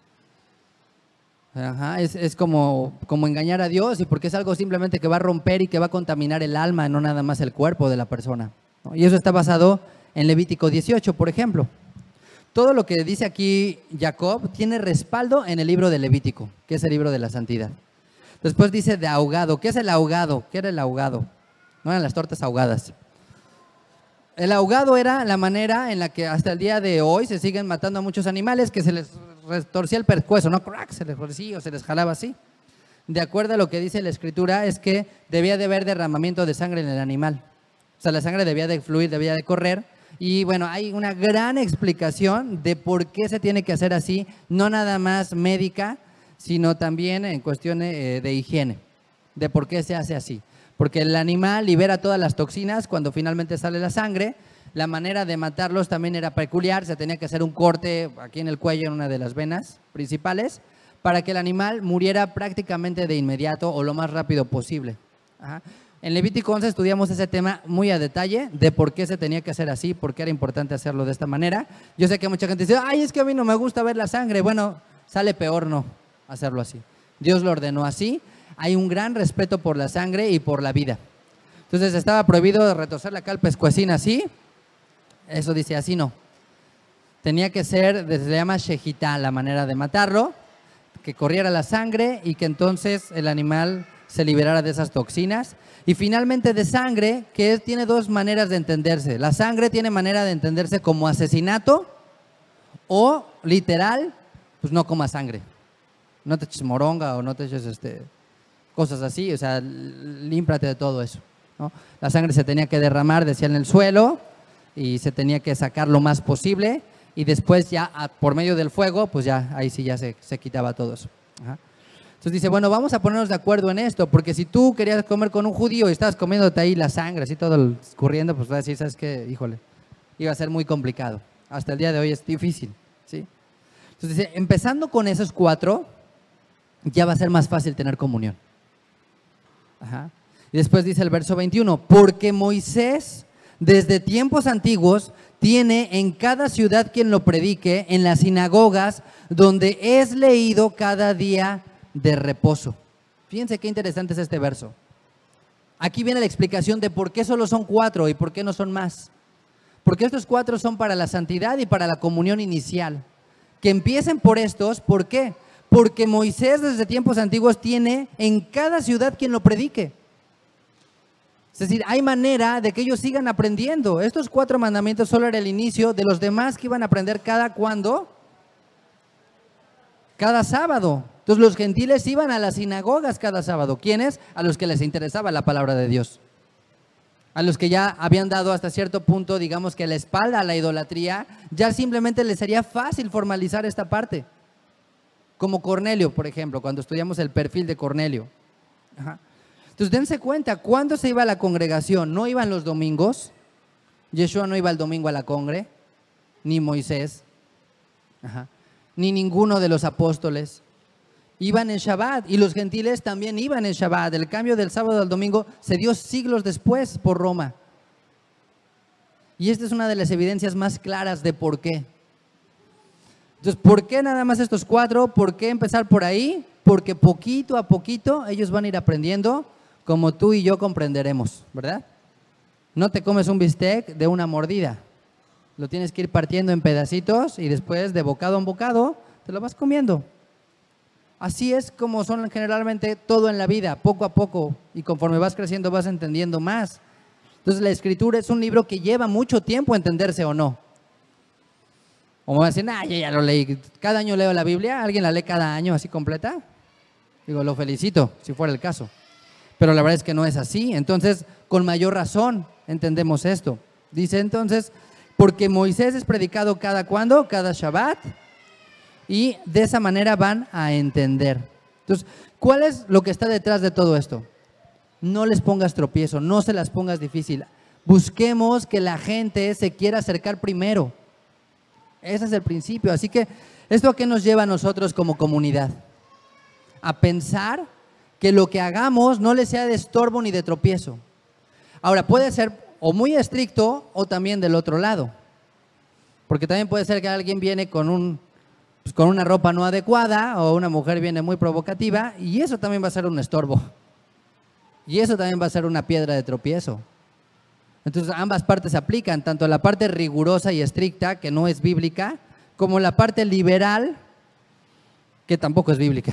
Speaker 1: Ajá, es como engañar a Dios, y porque es algo simplemente que va a romper y que va a contaminar el alma, no nada más el cuerpo de la persona, ¿no? Y eso está basado en Levítico 18, por ejemplo. Todo lo que dice aquí Jacob tiene respaldo en el libro de Levítico, que es el libro de la santidad. Después dice de ahogado. ¿Qué es el ahogado? ¿Qué era el ahogado? No eran las tortas ahogadas. El ahogado era la manera en la que hasta el día de hoy se siguen matando a muchos animales, que se les retorcía el pescuezo, ¿no? Crack, se les torcía o se les jalaba así. De acuerdo a lo que dice la escritura, es que debía de haber derramamiento de sangre en el animal. O sea, la sangre debía de fluir, debía de correr. Y bueno, hay una gran explicación de por qué se tiene que hacer así, no nada más médica, sino también en cuestiones de higiene, de por qué se hace así. Porque el animal libera todas las toxinas cuando finalmente sale la sangre. La manera de matarlos también era peculiar, se tenía que hacer un corte aquí en el cuello, en una de las venas principales, para que el animal muriera prácticamente de inmediato o lo más rápido posible. Ajá. En Levítico 11 estudiamos ese tema muy a detalle, de por qué se tenía que hacer así, por qué era importante hacerlo de esta manera. Yo sé que mucha gente dice, ay, es que a mí no me gusta ver la sangre. Bueno, sale peor no hacerlo así. Dios lo ordenó así. Hay un gran respeto por la sangre y por la vida. Entonces estaba prohibido retorcerle acá el pescuecín así. Eso dice así no. Tenía que ser, se le llama shejitá, la manera de matarlo, que corriera la sangre y que entonces el animal se liberara de esas toxinas. Y finalmente de sangre, que tiene 2 maneras de entenderse. La sangre tiene manera de entenderse como asesinato o literal, pues no comas sangre. No te eches moronga o no te eches cosas así, o sea, límpiate de todo eso, ¿no? La sangre se tenía que derramar, decía, en el suelo, y se tenía que sacar lo más posible, y después ya por medio del fuego, pues ya ahí sí ya se quitaba todo eso. Ajá. Entonces dice, bueno, vamos a ponernos de acuerdo en esto, porque si tú querías comer con un judío y estabas comiéndote ahí la sangre, así todo escurriendo, pues vas a decir, ¿sabes qué? Híjole, iba a ser muy complicado. Hasta el día de hoy es difícil, ¿sí? Entonces dice, empezando con esos 4, ya va a ser más fácil tener comunión. Ajá. Y después dice el verso 21, porque Moisés desde tiempos antiguos tiene en cada ciudad quien lo predique, en las sinagogas donde es leído cada día de reposo. Fíjense qué interesante es este verso. Aquí viene la explicación de por qué solo son 4 y por qué no son más. Porque estos 4 son para la santidad y para la comunión inicial. Que empiecen por estos, ¿por qué? Porque Moisés desde tiempos antiguos tiene en cada ciudad quien lo predique. Es decir, hay manera de que ellos sigan aprendiendo. Estos 4 mandamientos solo era el inicio de los demás que iban a aprender ¿cuándo? Cada sábado. Entonces los gentiles iban a las sinagogas cada sábado. ¿Quiénes? A los que les interesaba la palabra de Dios. A los que ya habían dado hasta cierto punto, digamos que la espalda a la idolatría, ya simplemente les sería fácil formalizar esta parte. Como Cornelio, por ejemplo, cuando estudiamos el perfil de Cornelio. Ajá. Entonces dense cuenta, ¿cuándo se iba a la congregación? No iban los domingos. Yeshua no iba el domingo a la congre, ni Moisés, ni ninguno de los apóstoles. Iban en Shabbat y los gentiles también iban en Shabbat. El cambio del sábado al domingo se dio siglos después por Roma. Y esta es una de las evidencias más claras de por qué. Entonces, ¿por qué nada más estos 4? ¿Por qué empezar por ahí? Porque poquito a poquito ellos van a ir aprendiendo como tú y yo comprenderemos, ¿verdad? No te comes un bistec de una mordida. Lo tienes que ir partiendo en pedacitos y después de bocado en bocado te lo vas comiendo. Así es como son generalmente todo en la vida, poco a poco, y conforme vas creciendo vas entendiendo más. Entonces la Escritura es un libro que lleva mucho tiempo entenderse o no. O me van a decir, yo ya lo leí, cada año leo la Biblia, ¿alguien la lee cada año así completa? Digo, lo felicito, si fuera el caso. Pero la verdad es que no es así, entonces con mayor razón entendemos esto. Dice entonces, porque Moisés es predicado ¿cuándo? Cada Shabbat. Y de esa manera van a entender. Entonces, ¿cuál es lo que está detrás de todo esto? No les pongas tropiezo, no se las pongas difícil. Busquemos que la gente se quiera acercar primero. Ese es el principio. Así que, ¿esto a qué nos lleva a nosotros como comunidad? A pensar que lo que hagamos no le sea de estorbo ni de tropiezo. Ahora, puede ser o muy estricto o también del otro lado. Porque también puede ser que alguien viene con una ropa no adecuada o una mujer viene muy provocativa y eso también va a ser un estorbo. Y eso también va a ser una piedra de tropiezo. Entonces ambas partes se aplican, tanto la parte rigurosa y estricta, que no es bíblica, como la parte liberal, que tampoco es bíblica.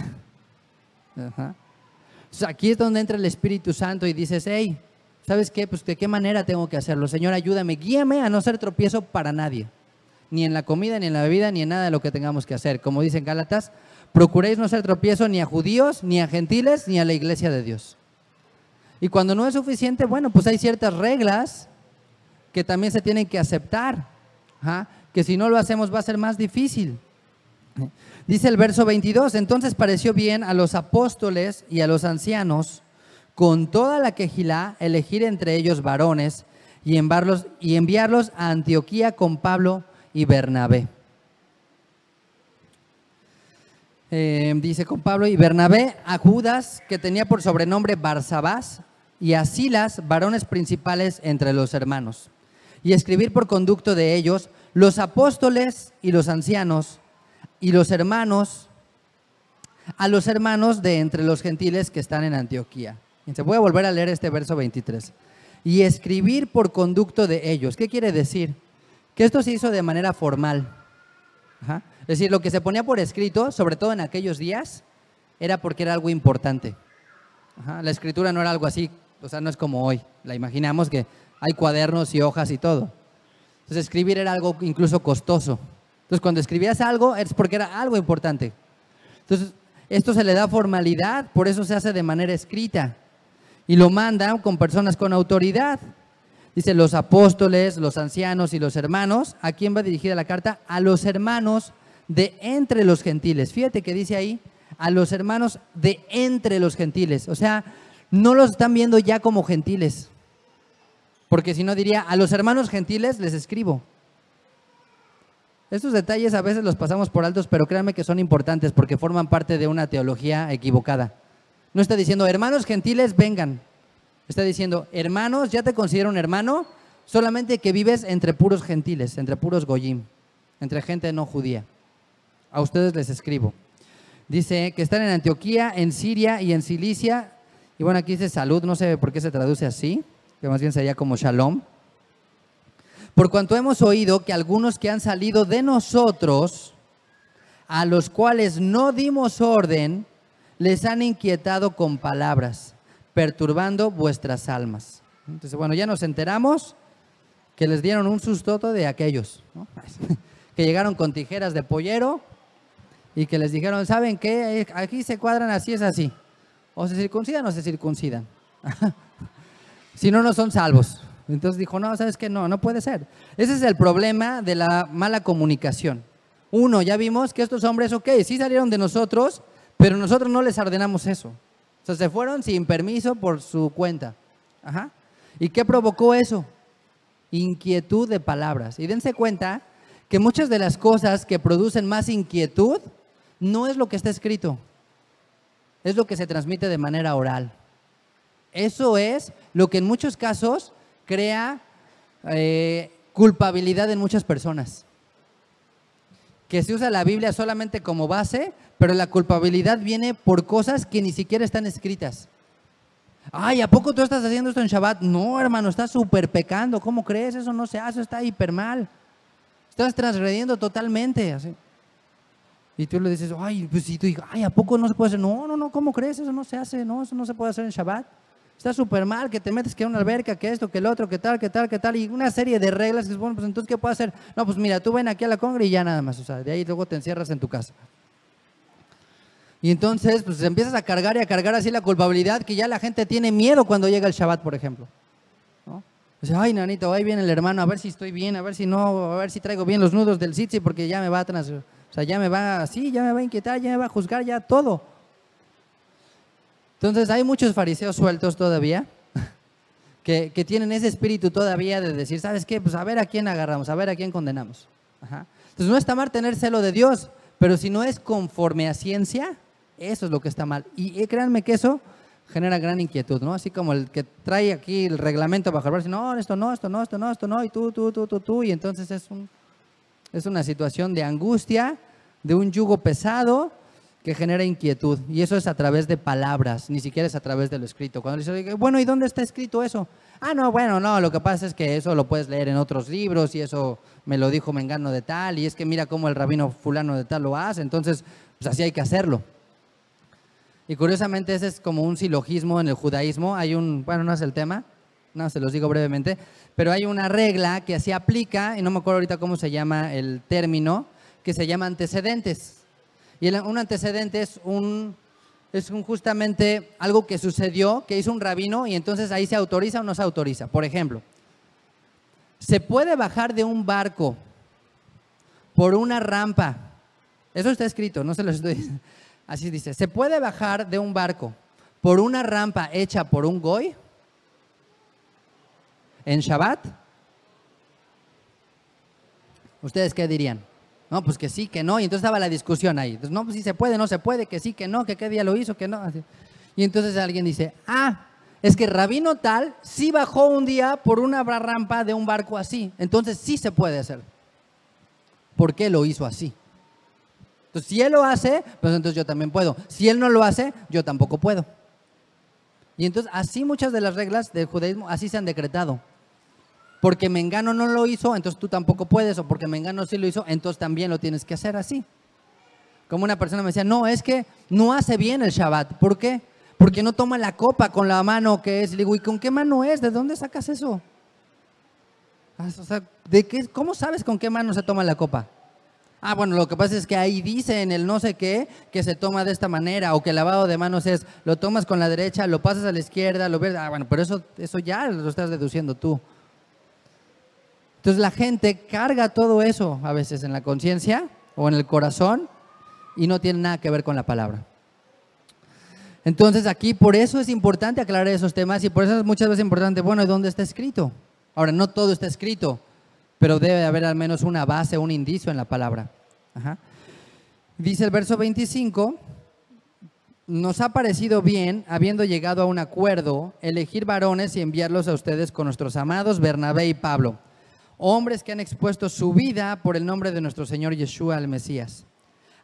Speaker 1: Entonces aquí es donde entra el Espíritu Santo y dices, hey, ¿sabes qué? Pues ¿de qué manera tengo que hacerlo? Señor, ayúdame, guíame a no ser tropiezo para nadie. Ni en la comida, ni en la bebida, ni en nada de lo que tengamos que hacer. Como dicen Gálatas, procuréis no ser tropiezo ni a judíos, ni a gentiles, ni a la iglesia de Dios. Y cuando no es suficiente, bueno, pues hay ciertas reglas que también se tienen que aceptar, que si no lo hacemos va a ser más difícil. Dice el verso 22, entonces pareció bien a los apóstoles y a los ancianos, con toda la quejilá, elegir entre ellos varones y enviarlos a Antioquía con Pablo y Bernabé. Dice con Pablo y Bernabé a Judas, que tenía por sobrenombre Barsabás, y a Silas, varones principales entre los hermanos, y escribir por conducto de ellos los apóstoles y los ancianos y los hermanos, a los hermanos de entre los gentiles que están en Antioquía. Y se voy a volver a leer este verso 23. Y escribir por conducto de ellos. ¿Qué quiere decir? Que esto se hizo de manera formal. Es decir, lo que se ponía por escrito, sobre todo en aquellos días, era porque era algo importante. La escritura no era algo así, o sea, no es como hoy. La imaginamos que hay cuadernos y hojas y todo. Entonces, escribir era algo incluso costoso. Entonces, cuando escribías algo, es porque era algo importante. Entonces, esto se le da formalidad, por eso se hace de manera escrita. Y lo mandan con personas con autoridad. Dice los apóstoles, los ancianos y los hermanos. ¿A quién va dirigida la carta? A los hermanos de entre los gentiles. Fíjate que dice ahí, a los hermanos de entre los gentiles. O sea, no los están viendo ya como gentiles. Porque si no diría, a los hermanos gentiles les escribo. Estos detalles a veces los pasamos por altos, pero créanme que son importantes porque forman parte de una teología equivocada. No está diciendo, hermanos gentiles, vengan. Está diciendo, hermanos, ya te considero un hermano, solamente que vives entre puros gentiles, entre puros goyim, entre gente no judía. A ustedes les escribo. Dice que están en Antioquía, en Siria y en Cilicia, Y bueno, aquí dice salud, no sé por qué se traduce así, que más bien sería como shalom. Por cuanto hemos oído que algunos que han salido de nosotros, a los cuales no dimos orden, les han inquietado con palabras, perturbando vuestras almas. Entonces, bueno, ya nos enteramos que les dieron un sustoto de aquellos, ¿no? Que llegaron con tijeras de pollero y que les dijeron, ¿saben qué? Aquí se cuadran, así es así. O se circuncidan o se circuncidan. Si no, no son salvos. Entonces dijo, no, ¿sabes qué? No, no puede ser. Ese es el problema de la mala comunicación. Uno, ya vimos que estos hombres, ok, sí salieron de nosotros, pero nosotros no les ordenamos eso. O sea, se fueron sin permiso por su cuenta. Ajá. ¿Y qué provocó eso? Inquietud de palabras. Y dense cuenta que muchas de las cosas que producen más inquietud no es lo que está escrito, es lo que se transmite de manera oral. Eso es lo que en muchos casos crea culpabilidad en muchas personas. Que se usa la Biblia solamente como base, pero la culpabilidad viene por cosas que ni siquiera están escritas. Ay, ¿a poco tú estás haciendo esto en Shabbat? No, hermano, estás súper pecando. ¿Cómo crees? Eso no se hace, está hiper mal. Estás transgrediendo totalmente. Así. Y tú le dices, ay, pues si tú dices, ay, ¿a poco no se puede hacer? No, no, no, ¿cómo crees? Eso no se hace, no, eso no se puede hacer en Shabbat. Está súper mal, que te metes que a una alberca, que esto, que el otro, que tal, que tal, que tal, y una serie de reglas que bueno, pues entonces, ¿qué puedo hacer? No, pues mira, tú ven aquí a la congre y ya nada más, o sea, de ahí luego te encierras en tu casa. Y entonces, pues empiezas a cargar y a cargar así la culpabilidad, que ya la gente tiene miedo cuando llega el Shabbat, por ejemplo, ¿no? Dice, ay, nanito, ahí viene el hermano, a ver si estoy bien, a ver si no, a ver si traigo bien los nudos del tzitzi, porque ya me va a o sea, ya me va así, ya me va a inquietar, ya me va a juzgar, ya todo. Entonces hay muchos fariseos sueltos todavía que tienen ese espíritu todavía de decir, ¿sabes qué? Pues a ver a quién agarramos, a ver a quién condenamos. Ajá. Entonces no está mal tener celo de Dios, pero si no es conforme a ciencia, eso es lo que está mal. Y créanme que eso genera gran inquietud, ¿no? Así como el que trae aquí el reglamento bajo el brazo, no, esto no, esto no, esto no, esto no, y tú, y entonces es una situación de angustia, de un yugo pesado, que genera inquietud, y eso es a través de palabras, ni siquiera es a través de lo escrito. Cuando le dice, bueno, ¿y dónde está escrito eso? Ah, no, bueno, no, lo que pasa es que eso lo puedes leer en otros libros, y eso me lo dijo Mengano de tal, y es que mira cómo el rabino fulano de tal lo hace, entonces, pues así hay que hacerlo. Y curiosamente ese es como un silogismo en el judaísmo. Hay bueno, no es el tema, no, se los digo brevemente, pero hay una regla que así aplica, y no me acuerdo ahorita cómo se llama el término, que se llama antecedentes. Y un antecedente es justamente algo que sucedió, que hizo un rabino, y entonces ahí se autoriza o no se autoriza. Por ejemplo, se puede bajar de un barco por una rampa. Eso está escrito, no se lo estoy diciendo. Así dice, ¿se puede bajar de un barco por una rampa hecha por un goy en Shabbat? ¿Ustedes qué dirían? No, pues que sí, que no, y entonces estaba la discusión ahí. Entonces, no, pues sí se puede, no se puede, que sí, que no, que qué día lo hizo, que no. Así. Y entonces alguien dice, es que rabino tal sí bajó un día por una rampa de un barco así, entonces sí se puede hacer. ¿Por qué lo hizo así? Entonces, si él lo hace, pues entonces yo también puedo. Si él no lo hace, yo tampoco puedo. Y entonces, así muchas de las reglas del judaísmo, así se han decretado. Porque Mengano no lo hizo, entonces tú tampoco puedes, o porque Mengano sí lo hizo, entonces también lo tienes que hacer así. Como una persona me decía, no, es que no hace bien el Shabbat. ¿Por qué? Porque no toma la copa con la mano que es. Le digo, ¿y con qué mano es? ¿De dónde sacas eso? O sea, ¿cómo sabes con qué mano se toma la copa? Bueno, lo que pasa es que ahí dice en el no sé qué que se toma de esta manera, o que el lavado de manos es, lo tomas con la derecha, lo pasas a la izquierda, lo ves. Bueno, pero eso ya lo estás deduciendo tú. Entonces la gente carga todo eso a veces en la conciencia o en el corazón y no tiene nada que ver con la palabra. Entonces aquí por eso es importante aclarar esos temas, y por eso es muchas veces importante, bueno, ¿y dónde está escrito? Ahora, no todo está escrito, pero debe haber al menos una base, un indicio en la palabra. Ajá. Dice el verso 25, nos ha parecido bien, habiendo llegado a un acuerdo, elegir varones y enviarlos a ustedes con nuestros amados Bernabé y Pablo, hombres que han expuesto su vida por el nombre de nuestro Señor Yeshua el Mesías.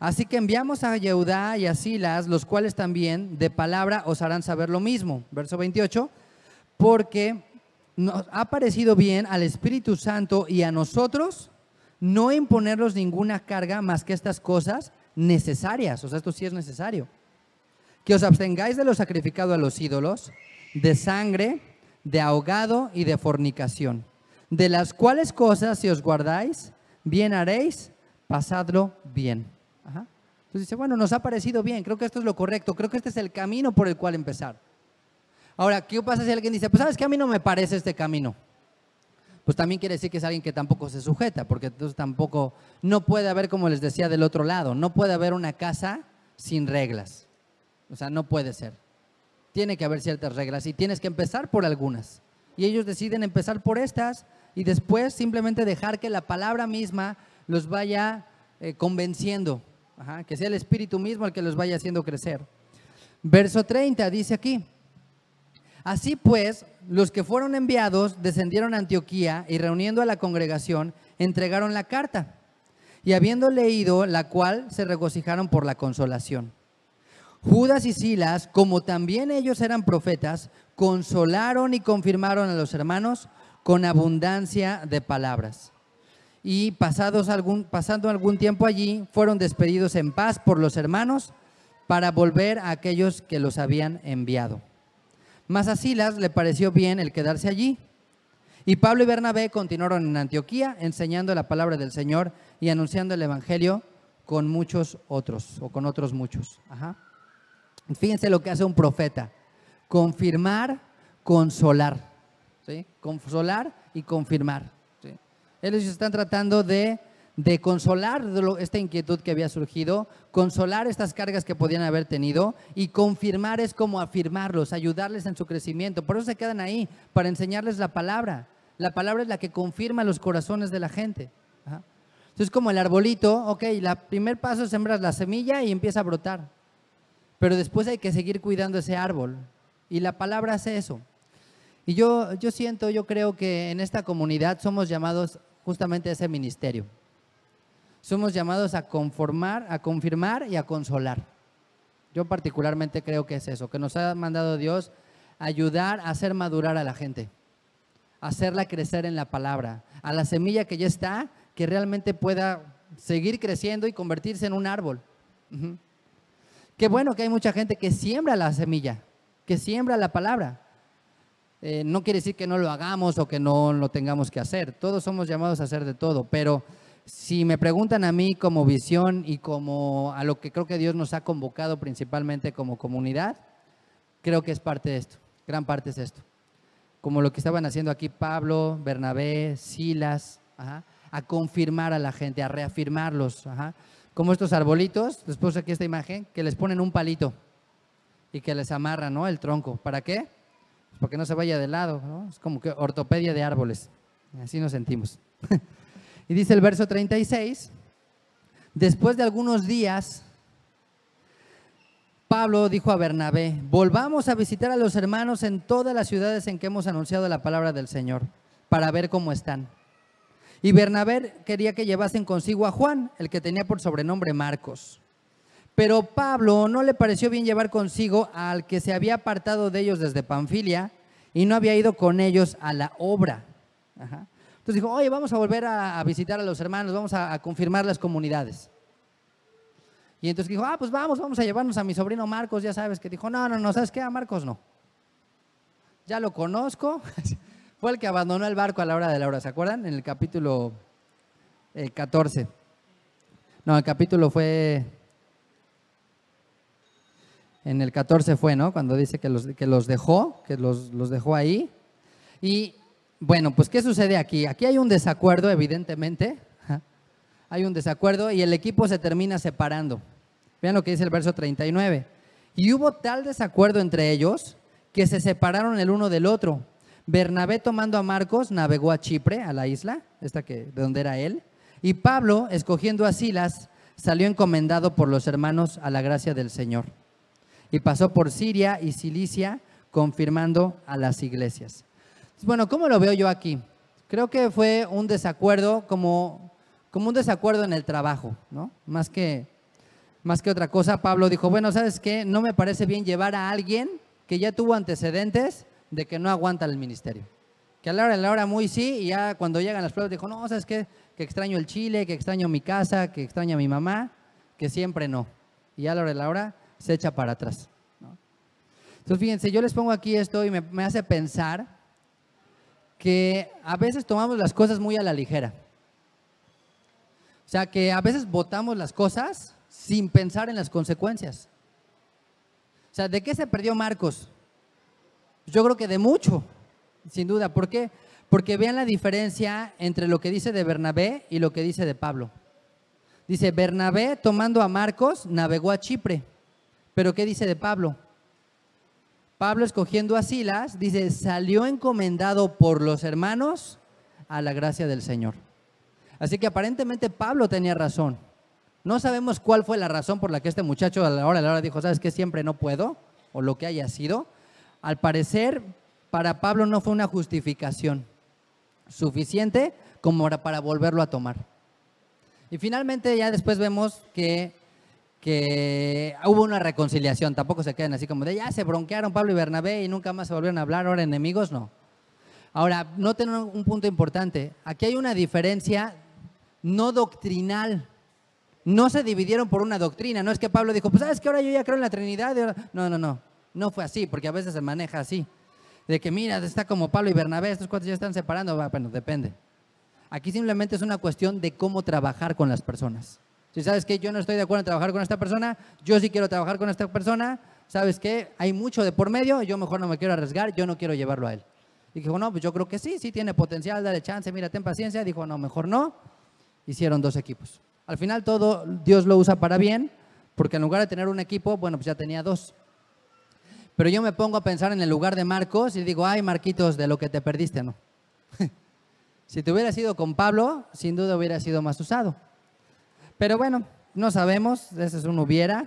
Speaker 1: Así que enviamos a Jehudá y a Silas, los cuales también de palabra os harán saber lo mismo. Verso 28, porque nos ha parecido bien al Espíritu Santo y a nosotros no imponerlos ninguna carga más que estas cosas necesarias. O sea, esto sí es necesario. Que os abstengáis de lo sacrificado a los ídolos, de sangre, de ahogado y de fornicación. De las cuales cosas, si os guardáis, bien haréis, pasadlo bien. Ajá. Entonces dice, bueno, nos ha parecido bien, creo que esto es lo correcto, creo que este es el camino por el cual empezar. Ahora, ¿qué pasa si alguien dice, pues sabes que a mí no me parece este camino? Pues también quiere decir que es alguien que tampoco se sujeta, porque entonces tampoco, no puede haber, como les decía del otro lado, no puede haber una casa sin reglas. O sea, no puede ser. Tiene que haber ciertas reglas y tienes que empezar por algunas. Y ellos deciden empezar por estas y después simplemente dejar que la palabra misma los vaya convenciendo. Ajá, que sea el Espíritu mismo el que los vaya haciendo crecer. Verso 30 dice aquí: así pues, los que fueron enviados descendieron a Antioquía y reuniendo a la congregación, entregaron la carta. Y habiendo leído la cual, se regocijaron por la consolación. Judas y Silas, como también ellos eran profetas, consolaron y confirmaron a los hermanos con abundancia de palabras. Y pasando algún tiempo allí, fueron despedidos en paz por los hermanos para volver a aquellos que los habían enviado. Mas a Silas le pareció bien el quedarse allí. Y Pablo y Bernabé continuaron en Antioquía, enseñando la palabra del Señor y anunciando el evangelio con muchos otros, o con otros muchos. Ajá. Fíjense lo que hace un profeta: confirmar, consolar, ¿sí? Consolar y confirmar, ¿sí? Ellos están tratando de consolar esta inquietud que había surgido, consolar estas cargas que podían haber tenido, y confirmar es como afirmarlos, ayudarles en su crecimiento. Por eso se quedan ahí, para enseñarles la palabra. La palabra es la que confirma los corazones de la gente. Ajá. Entonces, como el arbolito, ok, el primer paso es sembrar la semilla y empieza a brotar. Pero después hay que seguir cuidando ese árbol. Y la palabra hace eso. Y yo creo que en esta comunidad somos llamados justamente a ese ministerio. Somos llamados a conformar, a confirmar y a consolar. Yo particularmente creo que es eso, que nos ha mandado Dios a ayudar a hacer madurar a la gente, a hacerla crecer en la palabra, a la semilla que ya está, que realmente pueda seguir creciendo y convertirse en un árbol. Uh-huh. Qué bueno que hay mucha gente que siembra la semilla, que siembra la palabra. No quiere decir que no lo hagamos o que no lo tengamos que hacer. Todos somos llamados a hacer de todo, pero si me preguntan a mí como visión y como a lo que creo que Dios nos ha convocado principalmente como comunidad, creo que es parte de esto, gran parte es esto. Como lo que estaban haciendo aquí Pablo, Bernabé, Silas, ajá, a confirmar a la gente, a reafirmarlos, ajá. Como estos arbolitos, después aquí esta imagen, que les ponen un palito y que les amarran, ¿no?, el tronco. ¿Para qué? Pues para que no se vaya de lado, ¿no? Es como que ortopedia de árboles. Así nos sentimos. Y dice el verso 36, después de algunos días, Pablo dijo a Bernabé: volvamos a visitar a los hermanos en todas las ciudades en que hemos anunciado la palabra del Señor, para ver cómo están. Y Bernabé quería que llevasen consigo a Juan, el que tenía por sobrenombre Marcos. Pero Pablo no le pareció bien llevar consigo al que se había apartado de ellos desde Panfilia y no había ido con ellos a la obra. Ajá. Entonces dijo: oye, vamos a volver a visitar a los hermanos, vamos a confirmar las comunidades. Y entonces dijo: pues vamos a llevarnos a mi sobrino Marcos. Ya sabes que dijo: no, ¿sabes qué? A Marcos no. Ya lo conozco. Fue el que abandonó el barco a la hora de la hora, ¿se acuerdan? En el capítulo 14. No, el capítulo fue... En el 14 fue, ¿no? Cuando dice que los dejó ahí. Y bueno, pues ¿qué sucede aquí? Aquí hay un desacuerdo, evidentemente. Hay un desacuerdo y el equipo se termina separando. Vean lo que dice el verso 39. Y hubo tal desacuerdo entre ellos que se separaron el uno del otro. Bernabé, tomando a Marcos, navegó a Chipre, a la isla, de donde era él. Y Pablo, escogiendo a Silas, salió encomendado por los hermanos a la gracia del Señor. Y pasó por Siria y Cilicia, confirmando a las iglesias. Bueno, ¿cómo lo veo yo aquí? Creo que fue un desacuerdo como un desacuerdo en el trabajo, ¿no? Más que Más que otra cosa, Pablo dijo, bueno, ¿sabes qué? No me parece bien llevar a alguien que ya tuvo antecedentes de que no aguanta el ministerio. Que a la hora muy sí, y ya cuando llegan las pruebas dijo, no, ¿sabes qué? Que extraño el Chile, que extraño mi casa, que extraño a mi mamá, que siempre no. Y a la hora se echa para atrás, ¿no? Entonces, fíjense, yo les pongo aquí esto y me hace pensar que a veces tomamos las cosas muy a la ligera. O sea, que a veces votamos las cosas sin pensar en las consecuencias. O sea, ¿de qué se perdió Marcos? Yo creo que de mucho, sin duda. ¿Por qué? Porque vean la diferencia entre lo que dice de Bernabé y lo que dice de Pablo. Dice, Bernabé, tomando a Marcos, navegó a Chipre. ¿Pero qué dice de Pablo? Pablo, escogiendo a Silas, dice, salió encomendado por los hermanos a la gracia del Señor. Así que aparentemente Pablo tenía razón. No sabemos cuál fue la razón por la que este muchacho a la hora dijo, ¿sabes qué? Siempre no puedo, o lo que haya sido. Al parecer, para Pablo no fue una justificación suficiente como para volverlo a tomar. Y finalmente ya después vemos que hubo una reconciliación. Tampoco se quedan así como de ya se bronquearon Pablo y Bernabé y nunca más se volvieron a hablar, ahora enemigos, no. Ahora, noten un punto importante. Aquí hay una diferencia no doctrinal. No se dividieron por una doctrina. No es que Pablo dijo, pues sabes que ahora yo ya creo en la Trinidad. No. No fue así, porque a veces se maneja así. De que mira, está como Pablo y Bernabé, estos cuatro ya están separando. Bueno, depende. Aquí simplemente es una cuestión de cómo trabajar con las personas. Si sabes que yo no estoy de acuerdo en trabajar con esta persona, yo sí quiero trabajar con esta persona, ¿sabes qué? Hay mucho de por medio, yo mejor no me quiero arriesgar, yo no quiero llevarlo a él. Y dijo, no, pues yo creo que sí tiene potencial, dale chance, mira, ten paciencia. Dijo, no, mejor no. Hicieron 2 equipos. Al final todo Dios lo usa para bien, porque en lugar de tener un equipo, bueno, pues ya tenía 2. Pero yo me pongo a pensar en el lugar de Marcos y digo, ay, Marquitos, de lo que te perdiste, ¿no? Si te hubieras ido con Pablo, sin duda hubiera sido más usado. Pero bueno, no sabemos, ese es un hubiera.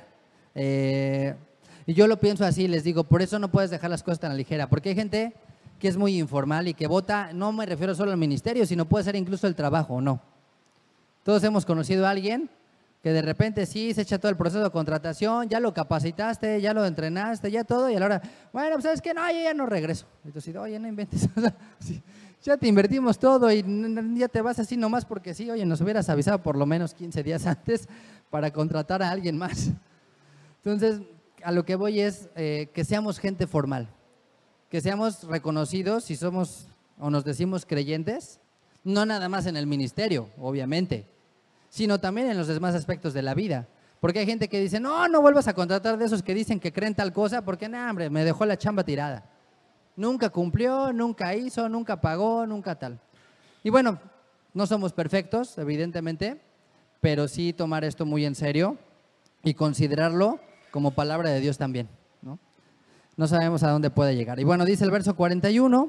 Speaker 1: Y yo lo pienso así, les digo, por eso no puedes dejar las cosas tan a la ligera, porque hay gente que es muy informal y que vota, no me refiero solo al ministerio, sino puede ser incluso el trabajo, ¿no? Todos hemos conocido a alguien que de repente sí se echa todo el proceso de contratación, ya lo capacitaste, ya lo entrenaste, ya todo, y a la hora, bueno, pues ¿sabes qué? No, yo ya no regreso. Entonces, oye, no inventes. Ya te invertimos todo y ya te vas así nomás porque sí, oye, nos hubieras avisado por lo menos 15 días antes para contratar a alguien más. Entonces, a lo que voy es que seamos gente formal, que seamos reconocidos si somos o nos decimos creyentes, no nada más en el ministerio, obviamente, sino también en los demás aspectos de la vida. Porque hay gente que dice, no vuelvas a contratar de esos que dicen que creen tal cosa porque, no, hombre, me dejó la chamba tirada. Nunca cumplió, nunca hizo, nunca pagó, nunca tal. Y bueno, no somos perfectos, evidentemente, pero sí tomar esto muy en serio y considerarlo como palabra de Dios también, ¿no? No sabemos a dónde puede llegar. Y bueno, dice el verso 41,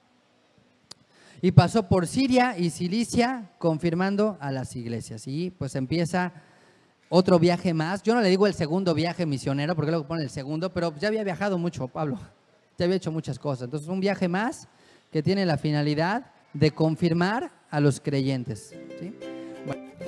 Speaker 1: y pasó por Siria y Cilicia confirmando a las iglesias. Y pues empieza otro viaje más. Yo no le digo el segundo viaje misionero, porque luego pone el segundo, pero ya había viajado mucho Pablo. Ya había hecho muchas cosas. Entonces, un viaje más que tiene la finalidad de confirmar a los creyentes, ¿sí? Bueno.